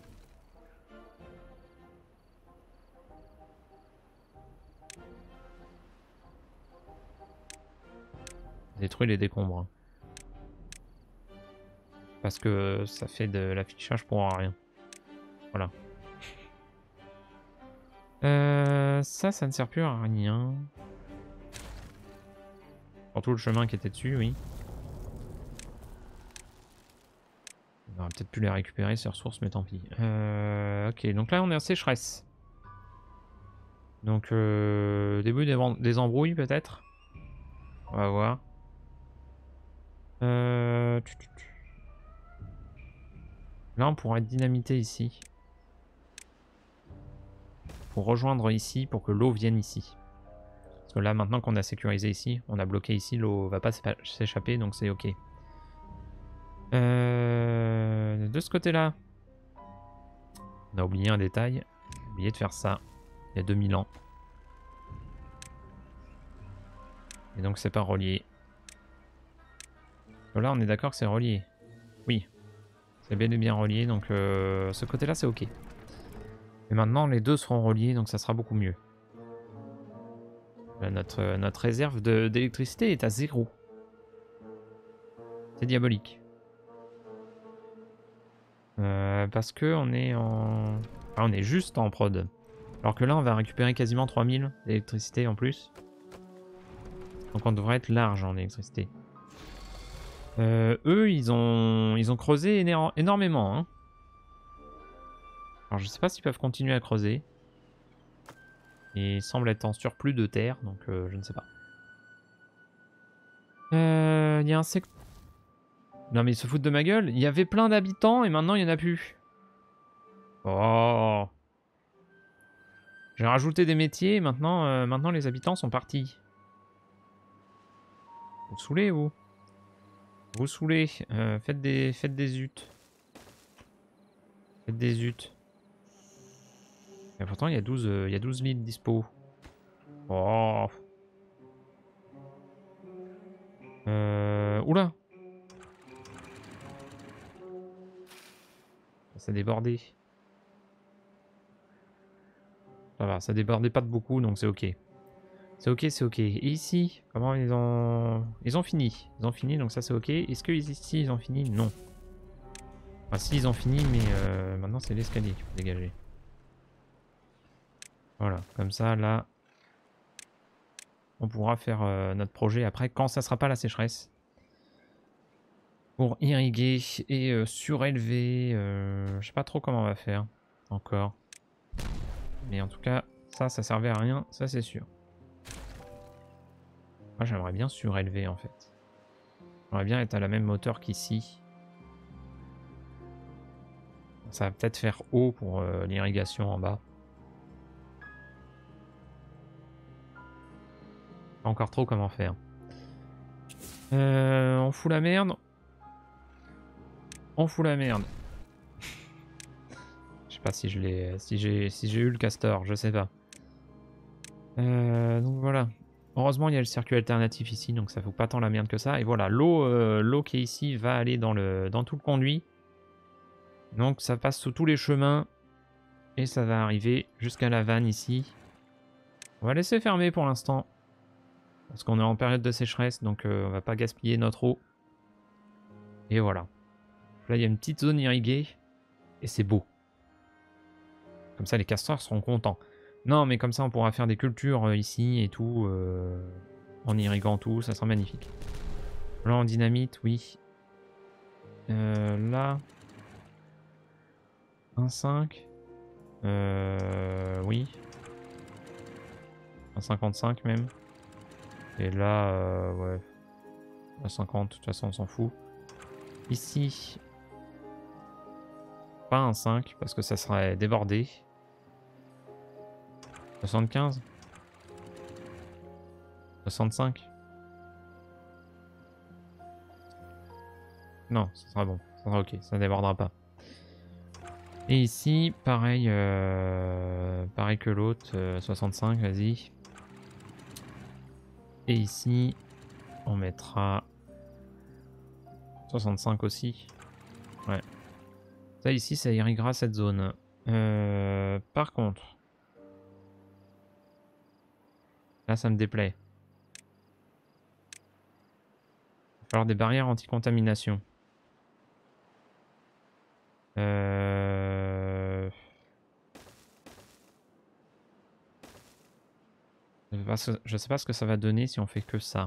Détruire les décombres. Parce que ça fait de l'affichage pour rien. Voilà. Ça ne sert plus à rien. Surtout le chemin qui était dessus, oui. On aurait peut-être pu les récupérer ces ressources, mais tant pis. Ok, donc là on est en sécheresse. Donc début des embrouilles peut-être. On va voir. Là on pourrait être dynamité ici. Pour rejoindre ici, pour que l'eau vienne ici. Parce que là maintenant qu'on a sécurisé ici, on a bloqué ici, l'eau va pas s'échapper, donc c'est ok. De ce côté-là, on a oublié un détail. On a oublié de faire ça il y a 2000 ans. Et donc c'est pas relié. Là on est d'accord que c'est relié. Oui, c'est bel et bien relié, donc ce côté-là c'est ok. Et maintenant les deux seront reliés, donc ça sera beaucoup mieux. Là, notre réserve d'électricité est à 0. C'est diabolique. Parce que on est en... Ah, on est juste en prod. Alors que là, on va récupérer quasiment 3000 d'électricité en plus. Donc on devrait être large en électricité. Eux, ils ont creusé énormément. Hein. Alors je sais pas s'ils peuvent continuer à creuser. Ils semblent être en surplus de terre, donc je ne sais pas. Il y a un secteur... Non mais ils se foutent de ma gueule. Il y avait plein d'habitants et maintenant il n'y en a plus. Oh. J'ai rajouté des métiers et maintenant les habitants sont partis. Vous saoulez, vous? Vous saoulez. Faites des huttes. Faites des huttes. Et pourtant, il y a 12 lits dispo. Oh. Oula. Ça débordait. Ça va, ça débordait pas de beaucoup, donc c'est ok. C'est ok, c'est ok. Et ici, comment ils ont... Ils ont fini. Ils ont fini, donc ça c'est ok. Est-ce que ici, ils ont fini? Non. Enfin, si, ils ont fini, mais maintenant c'est l'escalier qu'il faut dégager. Voilà, comme ça, là... On pourra faire notre projet après, quand ça sera pas la sécheresse. Pour irriguer et surélever. Je sais pas trop comment on va faire encore. Mais en tout cas, ça servait à rien, ça c'est sûr. Moi j'aimerais bien surélever en fait. J'aimerais bien être à la même hauteur qu'ici. Ça va peut-être faire haut pour l'irrigation en bas. Pas encore trop comment faire. On fout la merde. On fout la merde. Je sais pas si je l'ai, si j'ai eu le castor, je sais pas. Donc voilà. Heureusement il y a le circuit alternatif ici, donc ça fout pas tant la merde que ça. Et voilà, l'eau qui est ici va aller dans tout le conduit. Donc ça passe sous tous les chemins et ça va arriver jusqu'à la vanne ici. On va laisser fermer pour l'instant parce qu'on est en période de sécheresse, donc on va pas gaspiller notre eau. Et voilà. Là il y a une petite zone irriguée et c'est beau. Comme ça les castors seront contents. Non mais comme ça on pourra faire des cultures ici et tout, en irriguant tout, ça sera magnifique. Là en dynamite, oui. Là... 1,5. Oui. 1,55 même. Et là, ouais. 1,50, de toute façon on s'en fout. Ici, pas 1,5 parce que ça serait débordé. 75. 65. Non, ça sera bon. Ça sera ok, ça ne débordera pas. Et ici, pareil, pareil que l'autre, 65, vas-y. Et ici, on mettra 65 aussi. Ouais. Ça ici, ça irriguera cette zone. Par contre, là, ça me déplaît. Il va falloir des barrières anti-contamination. Je sais pas ce que ça va donner si on fait que ça.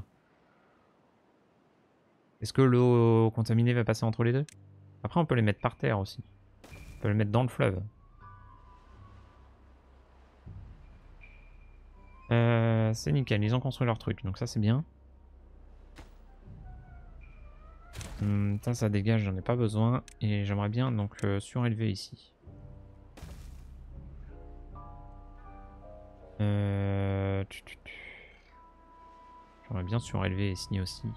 Est-ce que l'eau contaminée va passer entre les deux? Après, on peut les mettre par terre aussi. On peut les mettre dans le fleuve. C'est nickel, ils ont construit leur truc, donc ça c'est bien. Ça dégage, j'en ai pas besoin. Et j'aimerais bien donc surélever ici. J'aimerais bien surélever ici aussi.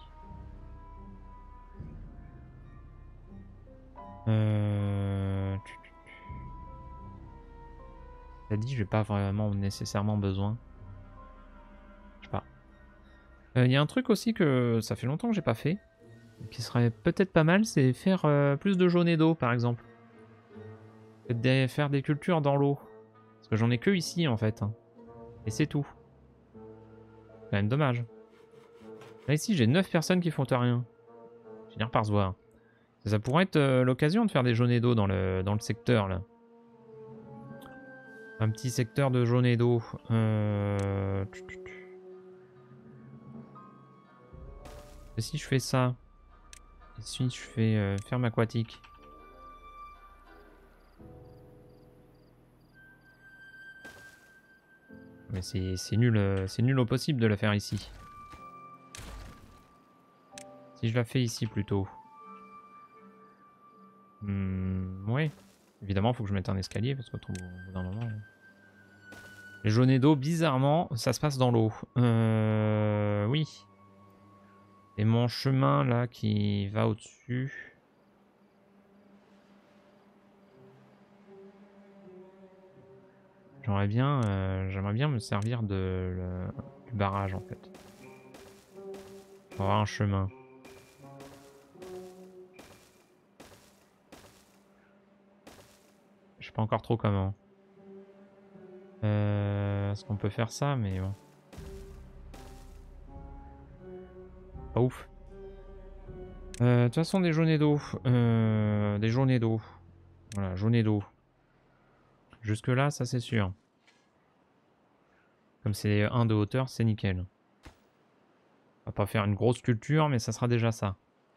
T'as dit, j'ai pas vraiment nécessairement besoin. Je sais pas. Il y a un truc aussi que ça fait longtemps que j'ai pas fait. Qui serait peut-être pas mal, c'est faire plus de jaunée d'eau par exemple. Faire des cultures dans l'eau. Parce que j'en ai que ici en fait. Hein. Et c'est tout. C'est quand même dommage. Là ici j'ai 9 personnes qui font rien. Je vais finir par se voir. Ça pourrait être l'occasion de faire des jaunées d'eau dans le secteur là. Un petit secteur de jaune et d'eau. Et si je fais ça? Et si je fais ferme aquatique? Mais c'est nul au possible de la faire ici. Si je la fais ici plutôt. Ouais. Évidemment, il faut que je mette un escalier parce qu'au bout d'un moment... Les jaunets d'eau, bizarrement, ça se passe dans l'eau. Oui. Et mon chemin là qui va au-dessus... J'aimerais bien me servir du barrage en fait. Pour avoir un chemin. Je sais pas encore trop comment. Est-ce qu'on peut faire ça? Mais bon. Pas ouf. De toute façon, des jaunets d'eau. Des jaunets d'eau. Voilà, jaunets d'eau. Jusque là, ça c'est sûr. Comme c'est 1 de hauteur, c'est nickel. On va pas faire une grosse culture, mais ça sera déjà ça.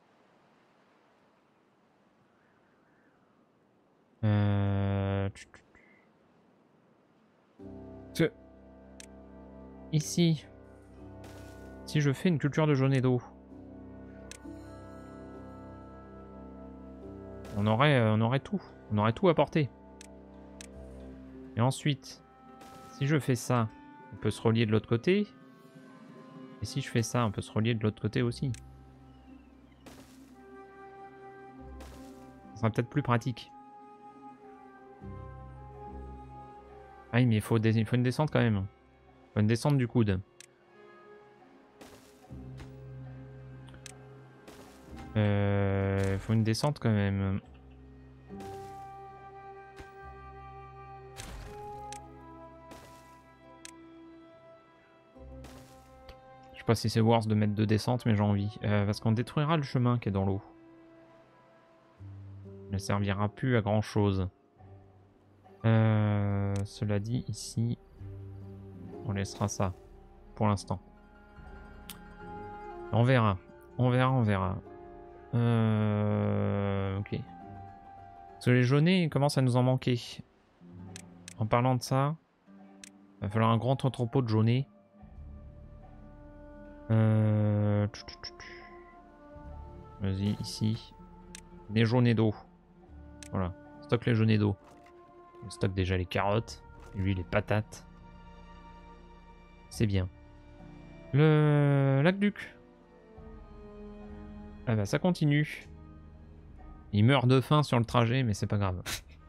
Ici, si je fais une culture de jaune et d'eau, on aurait tout. On aurait tout apporté. Et ensuite, si je fais ça, on peut se relier de l'autre côté. Et si je fais ça, on peut se relier de l'autre côté aussi. Ça sera peut-être plus pratique. Ah oui, mais il faut une descente quand même. Il faut une descente du coude. Il faut une descente quand même. Je sais pas si c'est worth de mettre 2 descentes, mais j'ai envie. Parce qu'on détruira le chemin qui est dans l'eau. Il ne servira plus à grand chose. Cela dit, ici, on laissera ça pour l'instant. On verra. On verra. Ok. Parce que les jaunets commencent à nous en manquer. En parlant de ça, il va falloir un grand entrepôt de jaunets. Vas-y, ici. Des jaunets d'eau. Voilà. Stocke les jaunets d'eau. On stocke déjà les carottes. Lui, les patates. C'est bien. Le l'aqueduc. Ah bah ça continue. Il meurt de faim sur le trajet, mais c'est pas grave.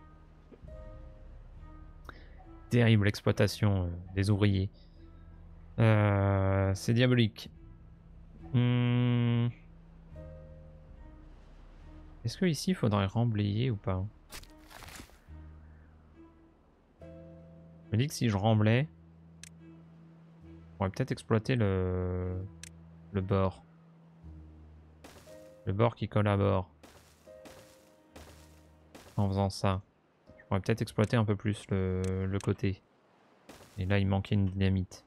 Terrible exploitation des ouvriers. C'est diabolique. Est-ce que ici il faudrait remblayer ou pas? Je me dis que si je remblais, on pourrait peut-être exploiter le bord. Le bord qui colle à bord. En faisant ça. Je pourrais peut-être exploiter un peu plus le côté. Et là il manquait une dynamite.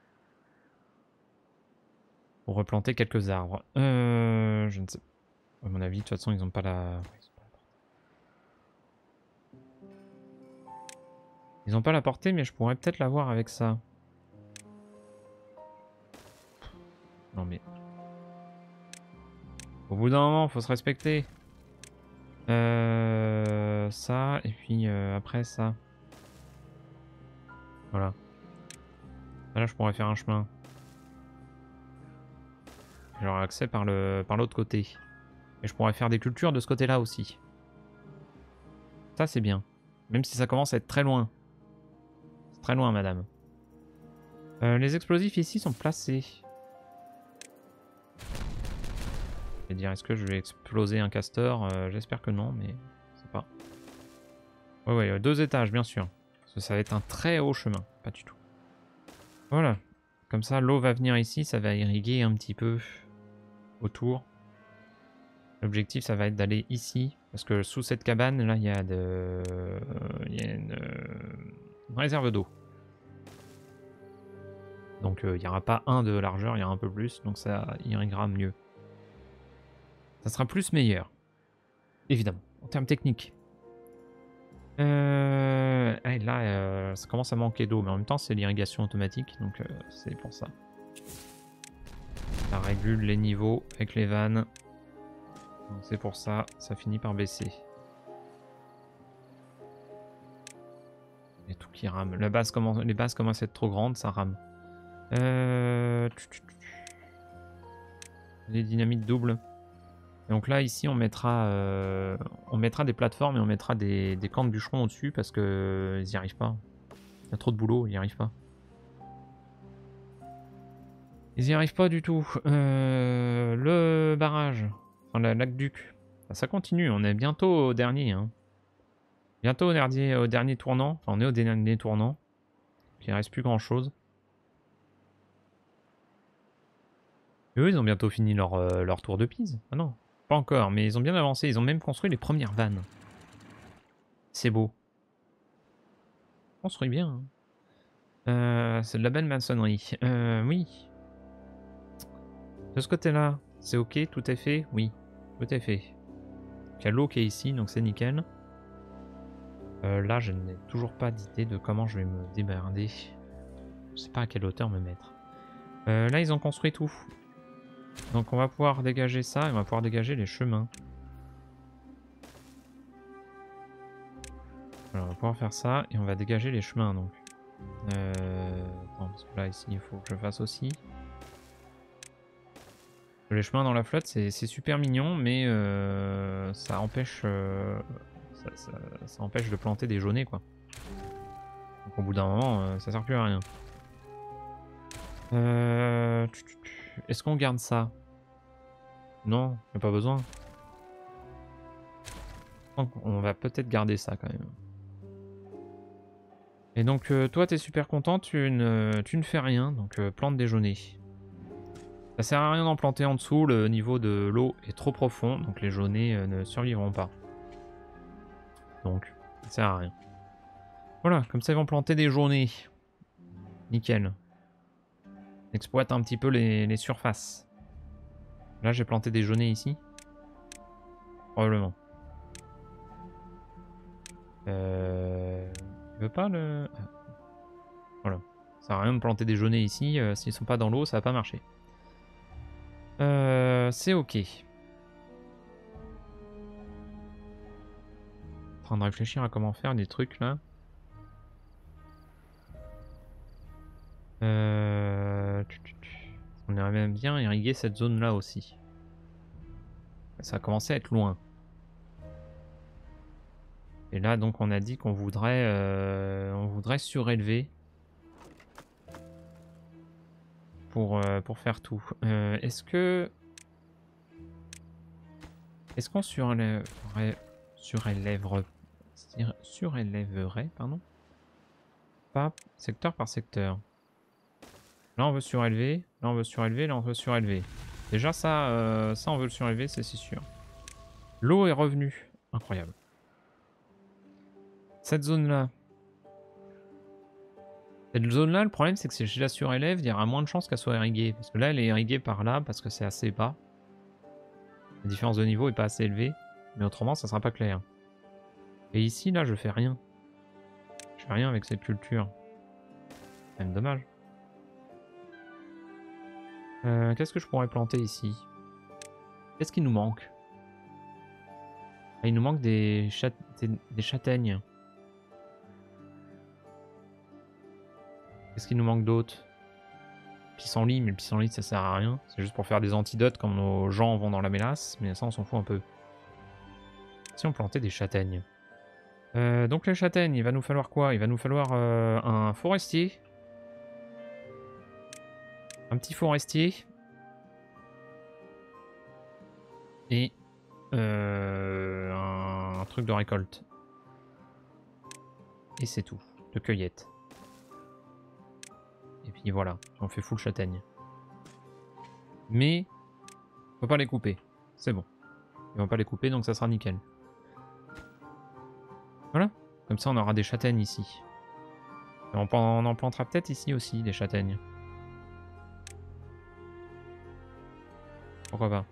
Pour replanter quelques arbres. Je ne sais pas. À mon avis, de toute façon, ils n'ont pas la... Ils n'ont pas la portée, mais je pourrais peut-être l'avoir avec ça. Non mais... Au bout d'un moment, faut se respecter. Ça, et puis après ça. Voilà. Là, je pourrais faire un chemin. J'aurai accès par l'autre côté. Et je pourrais faire des cultures de ce côté-là aussi. Ça, c'est bien. Même si ça commence à être très loin. C'est très loin, madame. Les explosifs ici sont placés. Je vais dire, est-ce que je vais exploser un castor? J'espère que non, mais je sais pas. Ouais, 2 étages, bien sûr. Parce que ça va être un très haut chemin. Pas du tout. Voilà. Comme ça, l'eau va venir ici, ça va irriguer un petit peu autour. L'objectif, ça va être d'aller ici. Parce que sous cette cabane, là, il y a une réserve d'eau. Donc il n'y aura pas un de largeur, il y aura un peu plus, donc ça irriguera mieux. Ça sera plus meilleur, évidemment, en termes techniques. Là, ça commence à manquer d'eau, mais en même temps, c'est l'irrigation automatique, donc c'est pour ça. Ça régule les niveaux avec les vannes. Donc c'est pour ça, ça finit par baisser. Il y a tout qui rame. Les bases commencent à être trop grandes, ça rame. Les dynamites doubles. Donc là, ici, on mettra des plateformes et on mettra des camps de bûcherons au-dessus parce que ils n'y arrivent pas. Il y a trop de boulot, ils n'y arrivent pas. Ils n'y arrivent pas du tout. Le barrage, enfin, l'aqueduc, ça continue. On est bientôt au dernier. Hein. Bientôt au dernier tournant. Enfin, on est au dernier tournant. Il ne reste plus grand-chose. Eux, ils ont bientôt fini leur tour de Pise. Ah non, pas encore, mais ils ont bien avancé. Ils ont même construit les premières vannes. C'est beau. Construit bien. Hein. C'est de la belle maçonnerie. Oui. De ce côté-là, c'est ok, tout est fait? Oui, tout est fait. Il y a l'eau qui est ici, donc c'est nickel. Là, je n'ai toujours pas d'idée de comment je vais me démerder. Je sais pas à quelle hauteur me mettre. Là, ils ont construit tout. Donc on va pouvoir dégager ça et on va pouvoir dégager les chemins. Alors, on va pouvoir faire ça et on va dégager les chemins donc. Attends, parce que là ici il faut que je fasse aussi. Les chemins dans la flotte c'est super mignon mais ça empêche ça empêche de planter des jaunets quoi. Donc au bout d'un moment ça sert plus à rien. Est-ce qu'on garde ça? Non, il n'y a pas besoin. On va peut-être garder ça quand même. Et donc toi t'es super content, tu ne fais rien, donc plante des jaunets. Ça sert à rien d'en planter en dessous, le niveau de l'eau est trop profond, donc les jaunets ne survivront pas. Donc ça sert à rien. Voilà, comme ça ils vont planter des jaunets. Nickel. On exploite un petit peu les surfaces. Là j'ai planté des jaunets ici. Probablement. Il veut pas le... Voilà. Ça sert à rien de planter des jaunets ici. S'ils sont pas dans l'eau, ça va pas marcher. C'est ok. En train de réfléchir à comment faire des trucs là. On aimerait même bien irriguer cette zone là aussi. Ça a commencé à être loin. Et là donc on a dit qu'on voudrait surélever pour faire tout. Est-ce qu'on surélèverait, pardon, pas secteur par secteur. Là on veut surélever, là on veut surélever, là on veut surélever. Déjà ça on veut le surélever, c'est sûr. L'eau est revenue, incroyable. Cette zone-là. Cette zone-là, le problème c'est que si je la surélève, il y aura moins de chances qu'elle soit irriguée. Parce que là, elle est irriguée par là, parce que c'est assez bas. La différence de niveau est pas assez élevée. Mais autrement, ça sera pas clair. Et ici, là, je fais rien. Je fais rien avec cette culture. C'est même dommage. Qu'est-ce que je pourrais planter ici? Qu'est-ce qui nous manque? Ah, il nous manque des châtaignes. Qu'est-ce qu'il nous manque d'autre? Pissenlit, mais le pissenlit ça sert à rien. C'est juste pour faire des antidotes quand nos gens vont dans la mélasse, mais ça on s'en fout un peu. Si on plantait des châtaignes. Donc les châtaignes, il va nous falloir quoi? Il va nous falloir un forestier. Un petit forestier. Et un truc de récolte. Et c'est tout. De cueillette. Et puis voilà, on fait full châtaigne. Mais, on peut pas les couper. C'est bon. Ils vont pas les couper, donc ça sera nickel. Voilà. Comme ça, on aura des châtaignes ici. On en plantera peut-être ici aussi, des châtaignes. Pourquoi pas.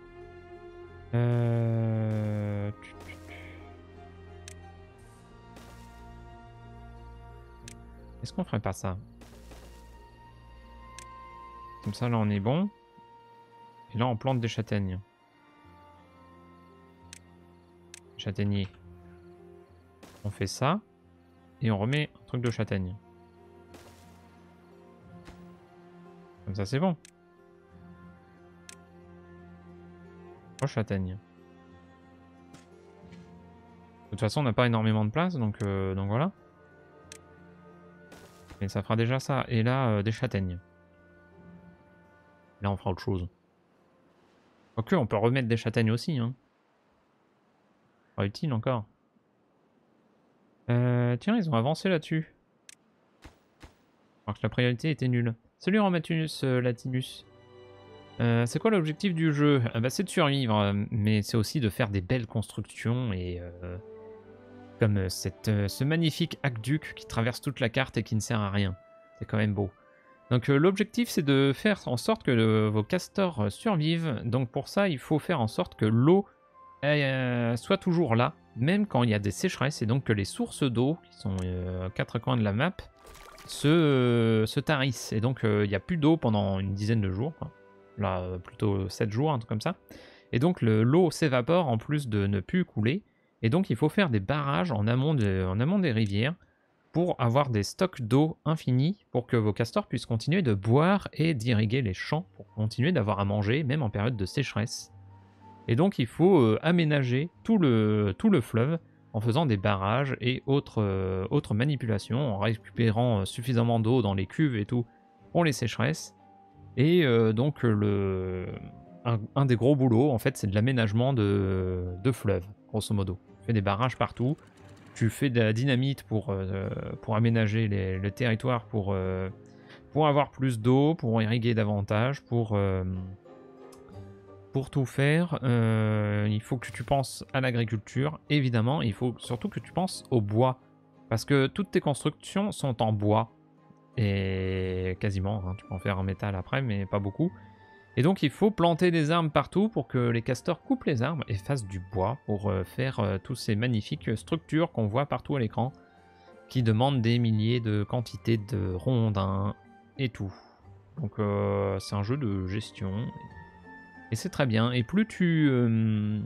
Est-ce qu'on ferait pas ça? Comme ça, là, on est bon. Et là, on plante des châtaignes. Châtaignier. On fait ça. Et on remet un truc de châtaigne. Comme ça, c'est bon. Oh, châtaigne. De toute façon, on n'a pas énormément de place, donc voilà. Mais ça fera déjà ça. Et là, des châtaignes. Là, on fera autre chose. Ok, on peut remettre des châtaignes aussi. Hein. Pas utile encore. Tiens, ils ont avancé là-dessus. Alors que la priorité était nulle. Salut Romatunus Latinus. C'est quoi l'objectif du jeu? Bah, c'est de survivre, mais c'est aussi de faire des belles constructions et comme ce magnifique aqueduc qui traverse toute la carte et qui ne sert à rien. C'est quand même beau. Donc l'objectif c'est de faire en sorte que vos castors survivent. Donc pour ça il faut faire en sorte que l'eau soit toujours là, même quand il y a des sécheresses, et donc que les sources d'eau, qui sont aux quatre coins de la map, se tarissent. Et donc il n'y a plus d'eau pendant une dizaine de jours. Quoi. Là plutôt 7 jours, un truc comme ça. Et donc l'eau s'évapore en plus de ne plus couler. Et donc il faut faire des barrages en amont des rivières pour avoir des stocks d'eau infinis pour que vos castors puissent continuer de boire et d'irriguer les champs pour continuer d'avoir à manger, même en période de sécheresse. Et donc il faut aménager tout le fleuve en faisant des barrages et autres manipulations, en récupérant suffisamment d'eau dans les cuves et tout pour les sécheresses. Et donc un des gros boulots, en fait, c'est de l'aménagement de fleuves, grosso modo. Tu fais des barrages partout, tu fais de la dynamite pour aménager le territoire, pour avoir plus d'eau, pour irriguer davantage, pour tout faire. Il faut que tu penses à l'agriculture, évidemment. Il faut surtout que tu penses au bois, parce que toutes tes constructions sont en bois. Et quasiment, hein, tu peux en faire en métal après, mais pas beaucoup. Et donc il faut planter des arbres partout pour que les castors coupent les arbres et fassent du bois pour faire tous ces magnifiques structures qu'on voit partout à l'écran, qui demandent des milliers de quantités de rondins et tout. Donc c'est un jeu de gestion, et c'est très bien. Et plus tu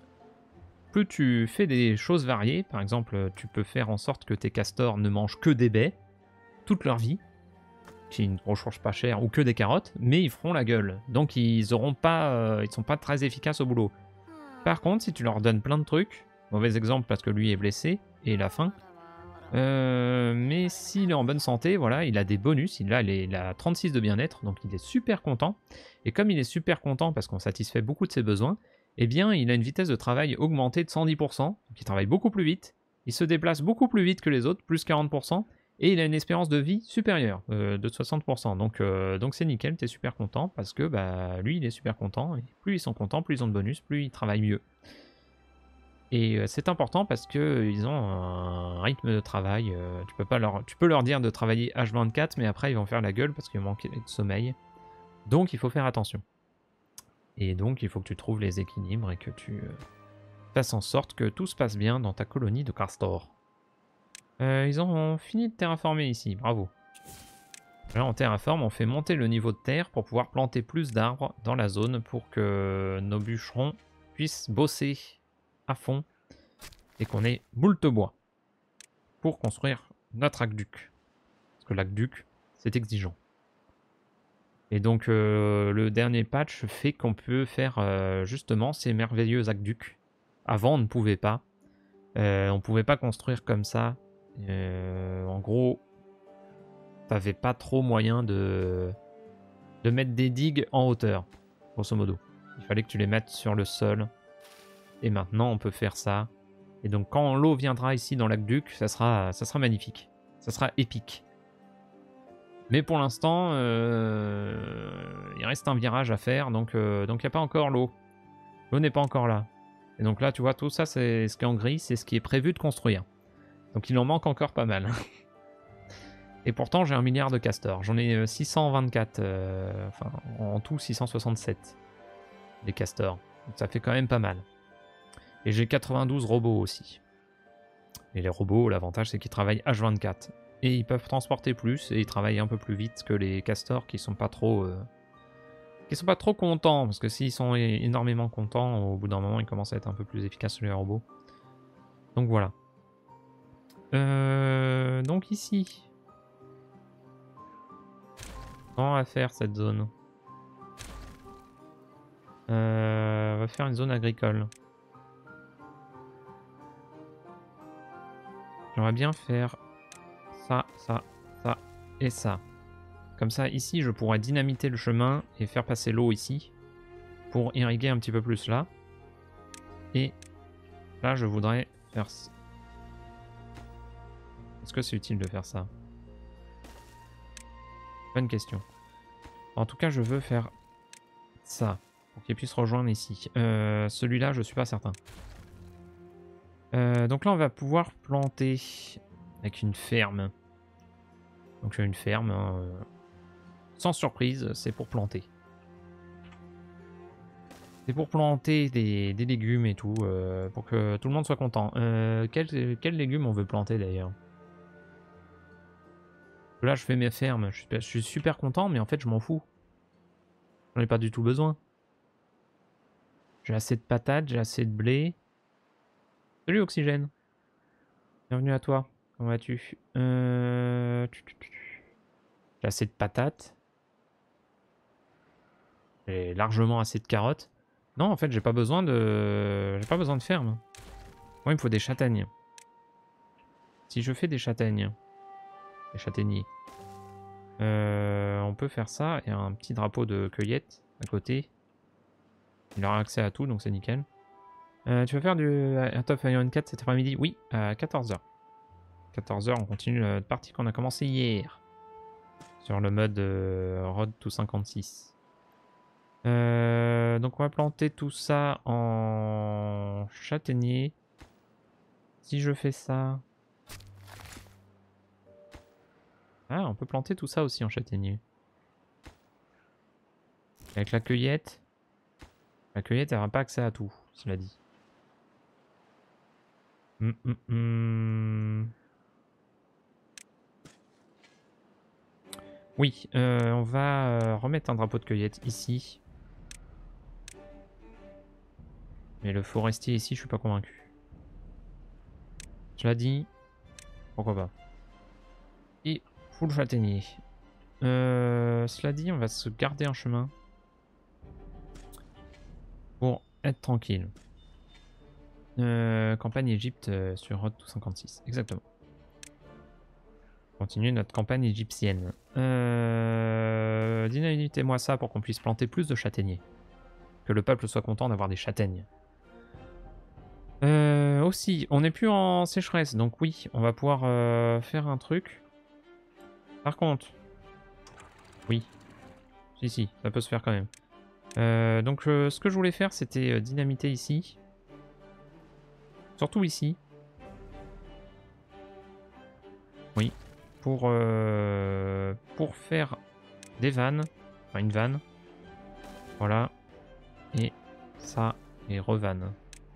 fais des choses variées, par exemple tu peux faire en sorte que tes castors ne mangent que des baies, toute leur vie, qui ne recherchent pas cher, ou que des carottes, mais ils feront la gueule. Donc ils sont pas très efficaces au boulot. Par contre, si tu leur donnes plein de trucs, mauvais exemple parce que lui est blessé, et il a faim, mais s'il est en bonne santé, voilà, il a des bonus, il a 36 de bien-être, donc il est super content. Et comme il est super content parce qu'on satisfait beaucoup de ses besoins, eh bien il a une vitesse de travail augmentée de 110%, donc il travaille beaucoup plus vite, il se déplace beaucoup plus vite que les autres, plus 40%, et il a une espérance de vie supérieure de 60%. Donc c'est nickel, t'es super content parce que bah, lui il est super content. Et plus ils sont contents, plus ils ont de bonus, plus ils travaillent mieux. Et c'est important parce qu'ils ont un rythme de travail. Tu peux leur dire de travailler H24, mais après ils vont faire la gueule parce qu'ils manquent de sommeil. Donc il faut faire attention. Et donc il faut que tu trouves les équilibres et que tu fasses en sorte que tout se passe bien dans ta colonie de castors. Ils ont fini de terraformer ici, bravo. Là, on terraforme, on fait monter le niveau de terre pour pouvoir planter plus d'arbres dans la zone pour que nos bûcherons puissent bosser à fond et qu'on ait moult bois pour construire notre aqueduc. Parce que l'aqueduc, c'est exigeant. Et donc, le dernier patch fait qu'on peut faire justement ces merveilleux aqueducs. Avant, on ne pouvait pas. On ne pouvait pas construire comme ça. En gros, t'avais pas trop moyen de mettre des digues en hauteur, grosso modo. Il fallait que tu les mettes sur le sol. Et maintenant, on peut faire ça. Et donc, quand l'eau viendra ici dans l'aqueduc, ça sera magnifique. Ça sera épique. Mais pour l'instant, il reste un virage à faire, donc il n'y a pas encore l'eau. L'eau n'est pas encore là. Et donc là, tu vois, tout ça, c'est ce qui est en gris, c'est ce qui est prévu de construire. Donc il en manque encore pas mal. Et pourtant, j'ai 1 milliard de castors. J'en ai 624, enfin en tout 667 des castors. Donc ça fait quand même pas mal. Et j'ai 92 robots aussi. Et les robots, l'avantage c'est qu'ils travaillent H24. Et ils peuvent transporter plus et ils travaillent un peu plus vite que les castors qui sont pas trop contents. Parce que s'ils sont énormément contents, au bout d'un moment ils commencent à être un peu plus efficaces sur les robots. Donc voilà. Donc ici. Comment on va faire cette zone? On va faire une zone agricole. J'aimerais bien faire ça, ça, ça et ça. Comme ça, ici, je pourrais dynamiter le chemin et faire passer l'eau ici pour irriguer un petit peu plus là. Et là, je voudrais faire... Est-ce que c'est utile de faire ça? Bonne question. En tout cas, je veux faire ça pour qu'il puisse rejoindre ici. Celui-là, je suis pas certain. Donc là, on va pouvoir planter avec une ferme. Donc une ferme, hein, sans surprise, c'est pour planter. C'est pour planter des légumes et tout, pour que tout le monde soit content. Quels légumes on veut planter d'ailleurs? Là, je fais mes fermes, je suis super content, mais en fait, je m'en fous. J'en ai pas du tout besoin. J'ai assez de patates, j'ai assez de blé. Salut Oxygène. Bienvenue à toi. Comment vas-tu? J'ai assez de patates. J'ai largement assez de carottes. Non, en fait, j'ai pas besoin de ferme. Moi, il me faut des châtaignes. Si je fais des châtaignes, des châtaigniers, on peut faire ça et un petit drapeau de cueillette à côté. Il aura accès à tout, donc c'est nickel. Tu vas faire un Top Iron 4 cet après-midi? Oui, à 14h. 14h, on continue la partie qu'on a commencé hier. Sur le mode Road to 56. Donc on va planter tout ça en châtaignier. Si je fais ça... Ah, on peut planter tout ça aussi en châtaignier. Avec la cueillette, elle n'aura pas accès à tout, cela dit. Oui, on va remettre un drapeau de cueillette ici. Mais le forestier ici, je suis pas convaincu. Cela dit, pourquoi pas. Et full châtaignier. Cela dit, on va se garder un chemin pour être tranquille. Campagne Égypte sur Road to 56, exactement. Continuer notre campagne égyptienne. Dynamitez-moi ça pour qu'on puisse planter plus de châtaigniers. Que le peuple soit content d'avoir des châtaignes. Aussi, on n'est plus en sécheresse, donc oui, on va pouvoir faire un truc. Par contre, oui, si, ça peut se faire quand même. Donc ce que je voulais faire, c'était dynamiter ici. Surtout ici. Oui. Pour faire des vannes. Enfin, une vanne. Voilà. Et ça, et revanne.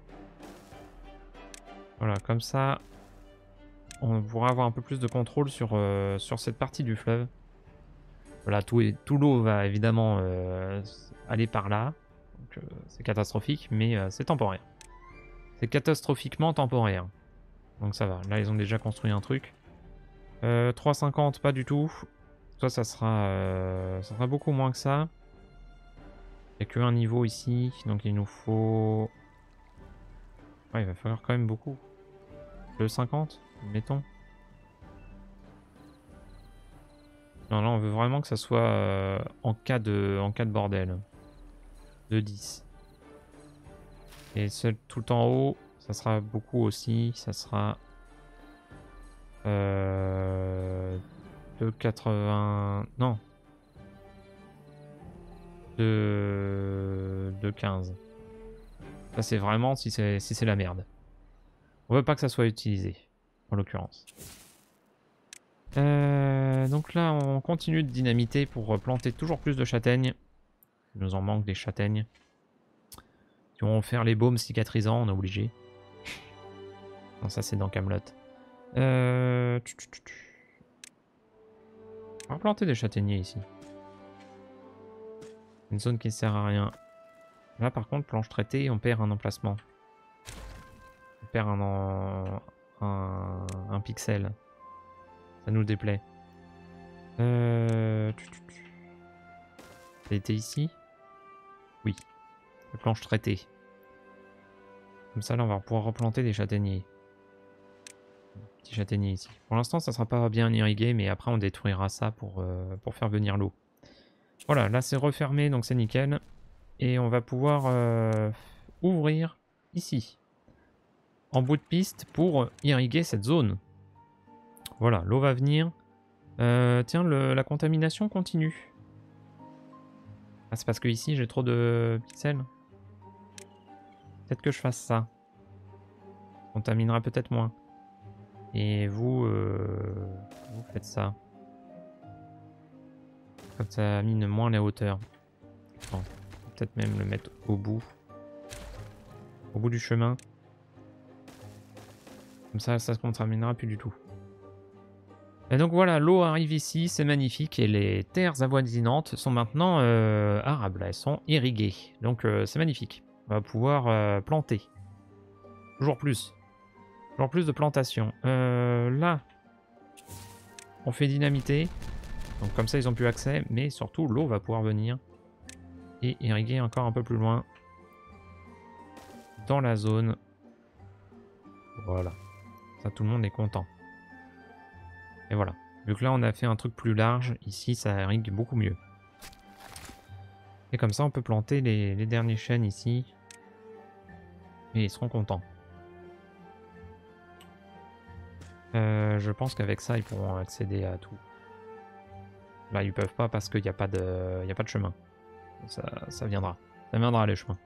Voilà, comme ça, on pourra avoir un peu plus de contrôle sur cette partie du fleuve. Voilà, tout l'eau va évidemment aller par là. Donc c'est catastrophique, mais c'est temporaire. C'est catastrophiquement temporaire. Donc ça va. Là, ils ont déjà construit un truc. 3,50, pas du tout. Ça sera beaucoup moins que ça. Il n'y a qu'un niveau ici, donc il nous faut... Ouais, il va falloir quand même beaucoup. Le 50, mettons. Non, là, on veut vraiment que ça soit en cas de bordel. De 10. Et tout en haut, ça sera beaucoup aussi. Ça sera... de 80... Non. De 15. Ça, c'est vraiment si c'est la merde. On veut pas que ça soit utilisé, en l'occurrence. Donc là, on continue de dynamiter pour planter toujours plus de châtaignes. Il nous en manque des châtaignes. Si on veut faire les baumes cicatrisants, on est obligé. Non, ça c'est dans Camelot. On va planter des châtaigniers ici. Une zone qui ne sert à rien. Là par contre, planche traitée, on perd un emplacement. On perd un pixel. Ça nous déplaît. Ça a été ici? Oui. La planche traitée. Comme ça là on va pouvoir replanter des châtaigniers. Petit châtaignier ici. Pour l'instant ça sera pas bien irrigué, mais après on détruira ça pour faire venir l'eau. Voilà, là c'est refermé, donc c'est nickel. Et on va pouvoir ouvrir ici. En bout de piste pour irriguer cette zone. Voilà, l'eau va venir. Tiens, la contamination continue. Ah, c'est parce que ici j'ai trop de pixels. Peut-être que je fasse ça. Contaminera peut-être moins. Et vous faites ça. Comme ça mine moins les hauteurs. Peut-être même le mettre au bout. Au bout du chemin. Comme ça se contaminera plus du tout. Et donc voilà, l'eau arrive ici, c'est magnifique. Et les terres avoisinantes sont maintenant arables. Elles sont irriguées. Donc c'est magnifique. On va pouvoir planter. Toujours plus. Toujours plus de plantations. Là, on fait dynamiter. Donc comme ça, ils ont plus accès. Mais surtout, l'eau va pouvoir venir et irriguer encore un peu plus loin dans la zone. Voilà. Ça, tout le monde est content. Et voilà. Vu que là, on a fait un truc plus large, ici, ça irrigue beaucoup mieux. Et comme ça, on peut planter les derniers chênes ici. Et ils seront contents. Je pense qu'avec ça, ils pourront accéder à tout. Là, ils peuvent pas parce qu'il n'y a pas de chemin. Ça viendra. Ça viendra, les chemins.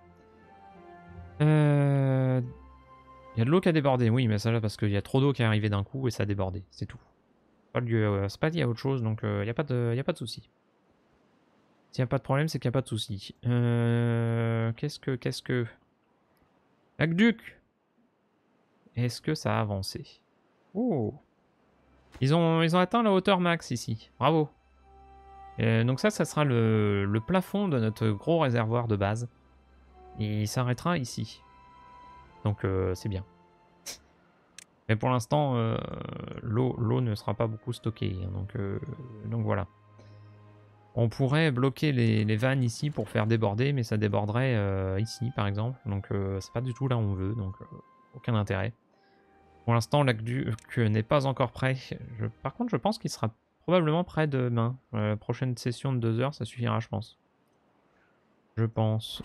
Il y a de l'eau qui a débordé, oui, mais ça là parce qu'il y a trop d'eau qui est arrivée d'un coup et ça a débordé, c'est tout. C'est pas lié à autre chose, donc il n'y a pas de souci. S'il n'y a pas de problème, c'est qu'il n'y a pas de souci. Qu'est-ce que... Aqueduc! Est-ce que ça a avancé? Oh! Ils ont atteint la hauteur max ici, bravo! Donc ça sera le plafond de notre gros réservoir de base. Et il s'arrêtera ici. Donc c'est bien. Mais pour l'instant, l'eau ne sera pas beaucoup stockée. Hein, donc voilà. On pourrait bloquer les vannes ici pour faire déborder, mais ça déborderait ici par exemple. Donc c'est pas du tout là où on veut, donc aucun intérêt. Pour l'instant, l'aqueduc n'est pas encore prêt. Par contre, je pense qu'il sera probablement prêt demain. Prochaine session de 2 heures, ça suffira, je pense. Je pense.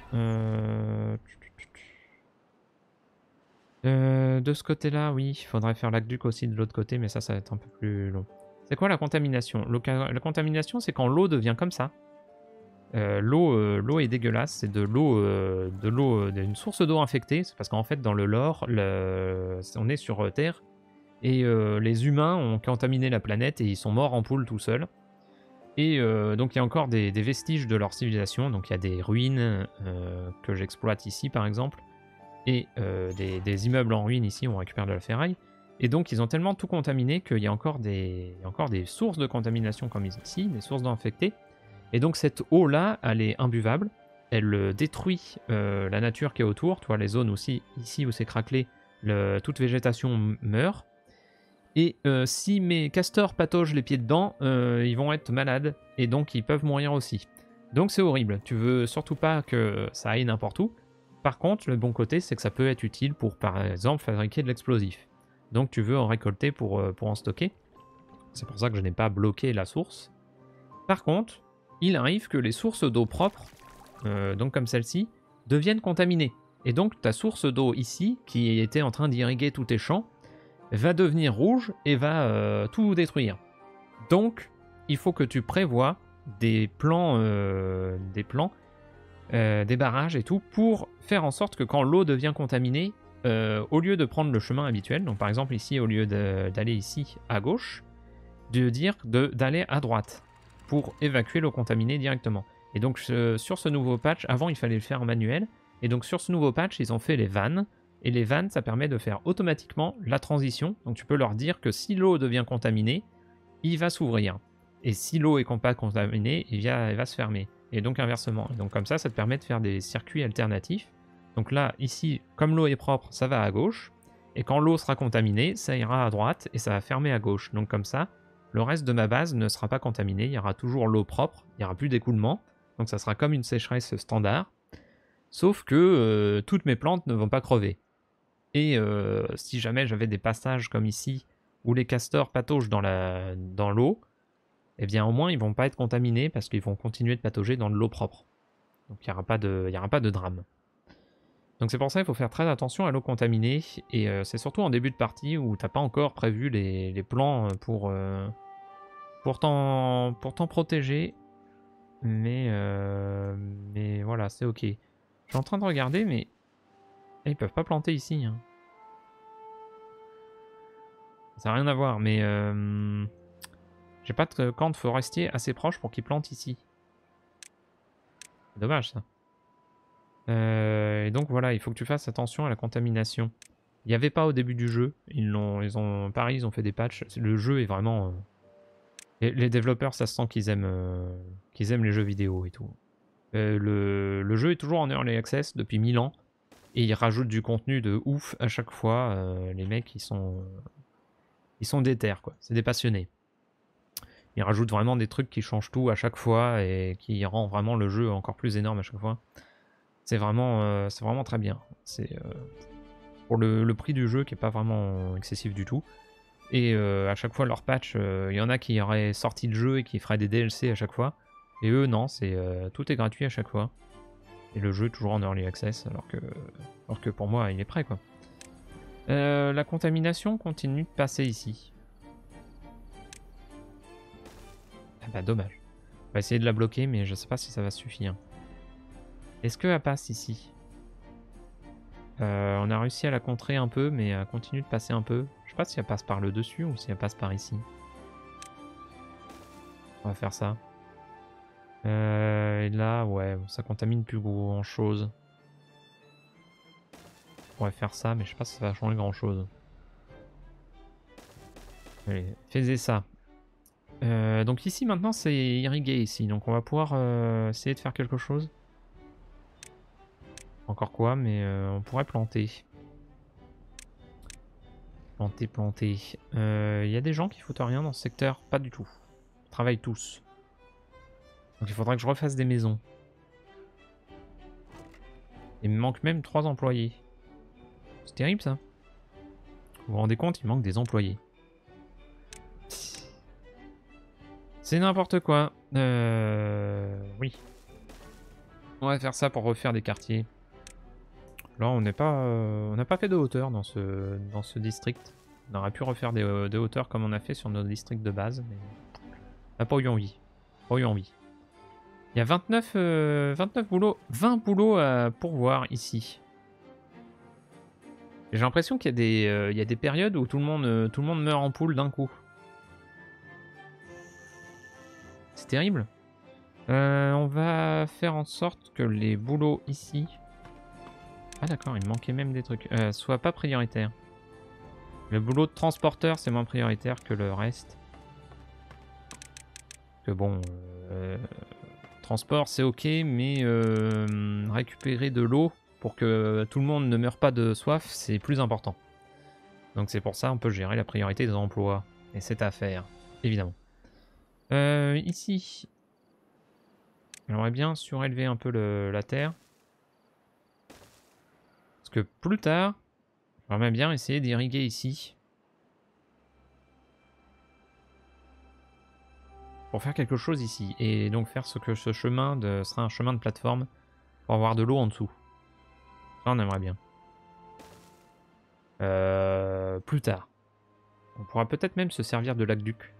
De ce côté-là, oui, il faudrait faire l'aqueduc aussi de l'autre côté, mais ça va être un peu plus long. C'est quoi la contamination? La contamination, c'est quand l'eau devient comme ça. L'eau est dégueulasse, c'est de l'eau, d'une source d'eau infectée. C'est parce qu'en fait, dans le lore, on est sur Terre, et les humains ont contaminé la planète et ils sont morts en poule tout seuls. Et donc il y a encore des vestiges de leur civilisation, donc il y a des ruines que j'exploite ici par exemple, et des immeubles en ruine ici, on récupère de la ferraille. Et donc ils ont tellement tout contaminé qu'il y a encore des sources de contamination comme ici, des sources d'eau infectées. Et donc cette eau-là, elle est imbuvable, elle détruit la nature qui est autour, tu vois, les zones aussi, ici où c'est craquelé, toute végétation meurt. Et si mes castors pataugent les pieds dedans, ils vont être malades, et donc ils peuvent mourir aussi. Donc c'est horrible, tu veux surtout pas que ça aille n'importe où. Par contre, le bon côté, c'est que ça peut être utile pour, par exemple, fabriquer de l'explosif. Donc tu veux en récolter pour en stocker. C'est pour ça que je n'ai pas bloqué la source. Par contre, il arrive que les sources d'eau propres, donc comme celle-ci, deviennent contaminées. Et donc ta source d'eau ici, qui était en train d'irriguer tous tes champs, va devenir rouge et va tout détruire. Donc, il faut que tu prévois des plans, des barrages et tout, pour faire en sorte que quand l'eau devient contaminée, au lieu de prendre le chemin habituel, donc par exemple ici, au lieu d'aller ici à gauche, de dire d'aller à droite pour évacuer l'eau contaminée directement. Et donc sur ce nouveau patch, avant il fallait le faire en manuel, et donc sur ce nouveau patch ils ont fait les vannes, et les vannes ça permet de faire automatiquement la transition, donc tu peux leur dire que si l'eau devient contaminée, il va s'ouvrir, et si l'eau est pas contaminée, il va se fermer, et donc inversement. Et donc comme ça te permet de faire des circuits alternatifs. Donc là, ici, comme l'eau est propre, ça va à gauche, et quand l'eau sera contaminée, ça ira à droite, et ça va fermer à gauche. Donc comme ça, le reste de ma base ne sera pas contaminé, il y aura toujours l'eau propre, il n'y aura plus d'écoulement, donc ça sera comme une sécheresse standard, sauf que toutes mes plantes ne vont pas crever. Et si jamais j'avais des passages comme ici, où les castors pataugent dans l'eau, eh bien au moins ils vont pas être contaminés, parce qu'ils vont continuer de patauger dans de l'eau propre. Donc il n'y aura pas de drame. Donc c'est pour ça qu'il faut faire très attention à l'eau contaminée, et c'est surtout en début de partie où t'as pas encore prévu les plans pour t'en protéger, mais voilà, c'est ok. Je suis en train de regarder, mais ils peuvent pas planter ici. Hein. Ça n'a rien à voir, mais j'ai pas de camp de forestier assez proche pour qu'ils plantent ici. C'est dommage ça. Et donc voilà, il faut que tu fasses attention à la contamination. Il n'y avait pas au début du jeu. Pareil, ils ont fait des patchs. Le jeu est vraiment. Les développeurs, ça se sent qu'ils aiment les jeux vidéo et tout. Le jeu est toujours en early access depuis 1000 ans. Et ils rajoutent du contenu de ouf à chaque fois. Les mecs, ils sont déter, quoi. C'est des passionnés. Ils rajoutent vraiment des trucs qui changent tout à chaque fois et qui rend vraiment le jeu encore plus énorme à chaque fois. C'est vraiment très bien. C'est pour le prix du jeu qui est pas vraiment excessif du tout. Et à chaque fois leur patch, il y en a qui auraient sorti le jeu et qui feraient des DLC à chaque fois. Et eux non, tout est gratuit à chaque fois. Et le jeu est toujours en early access, alors que pour moi il est prêt quoi. La contamination continue de passer ici. Ah bah dommage. On va essayer de la bloquer, mais je sais pas si ça va suffire. Est-ce qu'elle passe ici? On a réussi à la contrer un peu, mais elle continue de passer un peu. Je sais pas si elle passe par le dessus ou si elle passe par ici. On va faire ça. Et là, ouais, ça contamine plus grand chose. On pourrait faire ça, mais je sais pas si ça va changer grand chose. Allez, faisez ça. Donc ici maintenant c'est irrigué ici, donc on va pouvoir essayer de faire quelque chose. Encore quoi, mais on pourrait planter. Planter. Il y a des gens qui foutent rien dans ce secteur? Pas du tout. Ils travaillent tous. Donc il faudra que je refasse des maisons. Il me manque même 3 employés. C'est terrible ça. Vous vous rendez compte, il manque des employés. C'est n'importe quoi. Oui. On va faire ça pour refaire des quartiers. Là, on n'a pas fait de hauteur dans ce district. On aurait pu refaire des hauteurs comme on a fait sur nos districts de base, mais on n'a pas eu envie. Pas eu envie. Il y a 29 boulots, 20 boulots à pourvoir ici. J'ai l'impression qu'il y a des périodes où tout le monde meurt en poule d'un coup. C'est terrible. On va faire en sorte que les boulots ici... Ah d'accord, il manquait même des trucs. Soient pas prioritaires. Le boulot de transporteur, c'est moins prioritaire que le reste. Que bon... transport, c'est ok, mais récupérer de l'eau pour que tout le monde ne meure pas de soif, c'est plus important. Donc c'est pour ça on peut gérer la priorité des emplois. Et c'est à faire, évidemment. Ici, j'aimerais bien surélever un peu la terre. Parce que plus tard, j'aimerais bien essayer d'irriguer ici. Pour faire quelque chose ici. Et donc faire ce chemin sera un chemin de plateforme pour avoir de l'eau en dessous. Ça on aimerait bien. Plus tard. On pourra peut-être même se servir de l'aqueduc.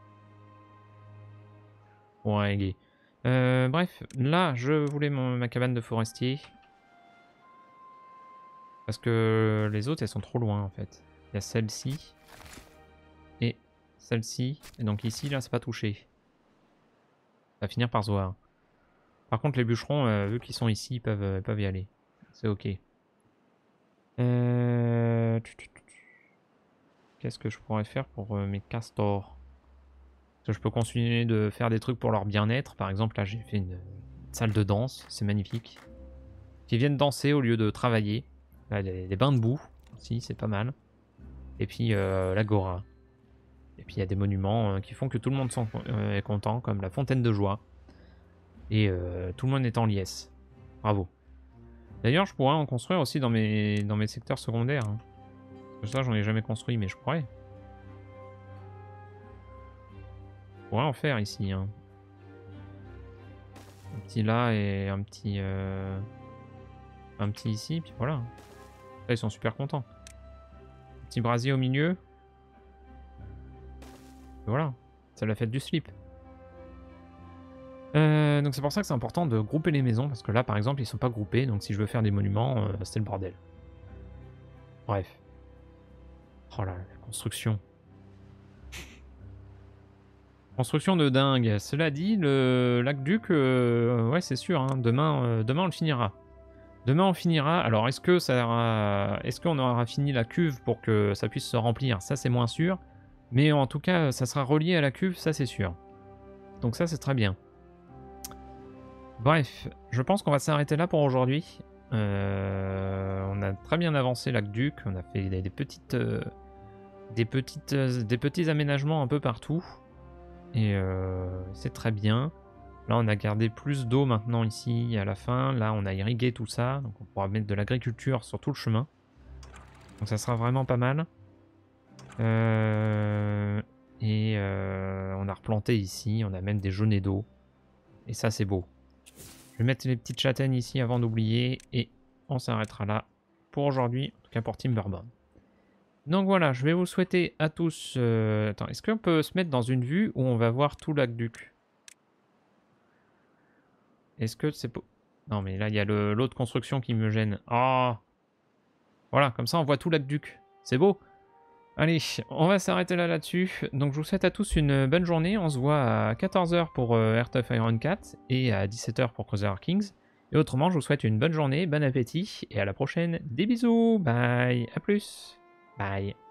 Pour irriguer. Bref, là je voulais ma cabane de forestier. Parce que les autres elles sont trop loin en fait. Il y a celle-ci. Et celle-ci. Et donc ici, là, c'est pas touché. Ça va finir par se voir. Par contre, les bûcherons, vu qu'ils sont ici, ils peuvent y aller. C'est ok. Qu'est-ce que je pourrais faire pour mes castors? Parce que je peux continuer de faire des trucs pour leur bien-être. Par exemple, là, j'ai fait une salle de danse. C'est magnifique. Qui viennent danser au lieu de travailler. Là, les bains de boue. Si, c'est pas mal. Et puis, l'agora. Et puis, il y a des monuments qui font que tout le monde est content, comme la fontaine de joie. Et tout le monde est en liesse. Bravo. D'ailleurs, je pourrais en construire aussi dans mes secteurs secondaires. Hein. Parce que ça, j'en ai jamais construit, mais je pourrais. Je pourrais en faire ici. Hein. Un petit là et un petit ici, puis voilà. Là, ils sont super contents. Un petit brasier au milieu. Et voilà, c'est la fête du slip. Donc c'est pour ça que c'est important de grouper les maisons, parce que là, par exemple, ils sont pas groupés, donc si je veux faire des monuments, c'est le bordel. Bref. Oh là, la construction. Construction de dingue. Cela dit, le l'aqueduc, ouais, c'est sûr, hein, demain, on le finira. Demain, on finira. Alors, est-ce qu'on aura fini la cuve pour que ça puisse se remplir? Ça, c'est moins sûr. Mais en tout cas, ça sera relié à la cuve, ça, c'est sûr. Donc ça, c'est très bien. Bref, je pense qu'on va s'arrêter là pour aujourd'hui. On a très bien avancé l'aqueduc. On a fait des petits aménagements un peu partout. Et c'est très bien. Là, on a gardé plus d'eau maintenant ici à la fin. Là, on a irrigué tout ça. Donc, on pourra mettre de l'agriculture sur tout le chemin. Donc, ça sera vraiment pas mal. On a replanté ici. On a même des genêts d'eau. Et ça, c'est beau. Je vais mettre les petites châtaignes ici avant d'oublier. Et on s'arrêtera là pour aujourd'hui. En tout cas, pour Timberborn. Donc voilà, je vais vous souhaiter à tous... Attends, est-ce qu'on peut se mettre dans une vue où on va voir tout l'aqueduc? Est-ce que c'est... Non, mais là, il y a l'autre construction qui me gêne. Ah, voilà, comme ça, on voit tout l'aqueduc. C'est beau. Allez, on va s'arrêter là-dessus. Donc, je vous souhaite à tous une bonne journée. On se voit à 14 h pour Heart of Iron 4 et à 17 h pour Crusader Kings. Et autrement, je vous souhaite une bonne journée, bon appétit et à la prochaine. Des bisous, bye, à plus, bye.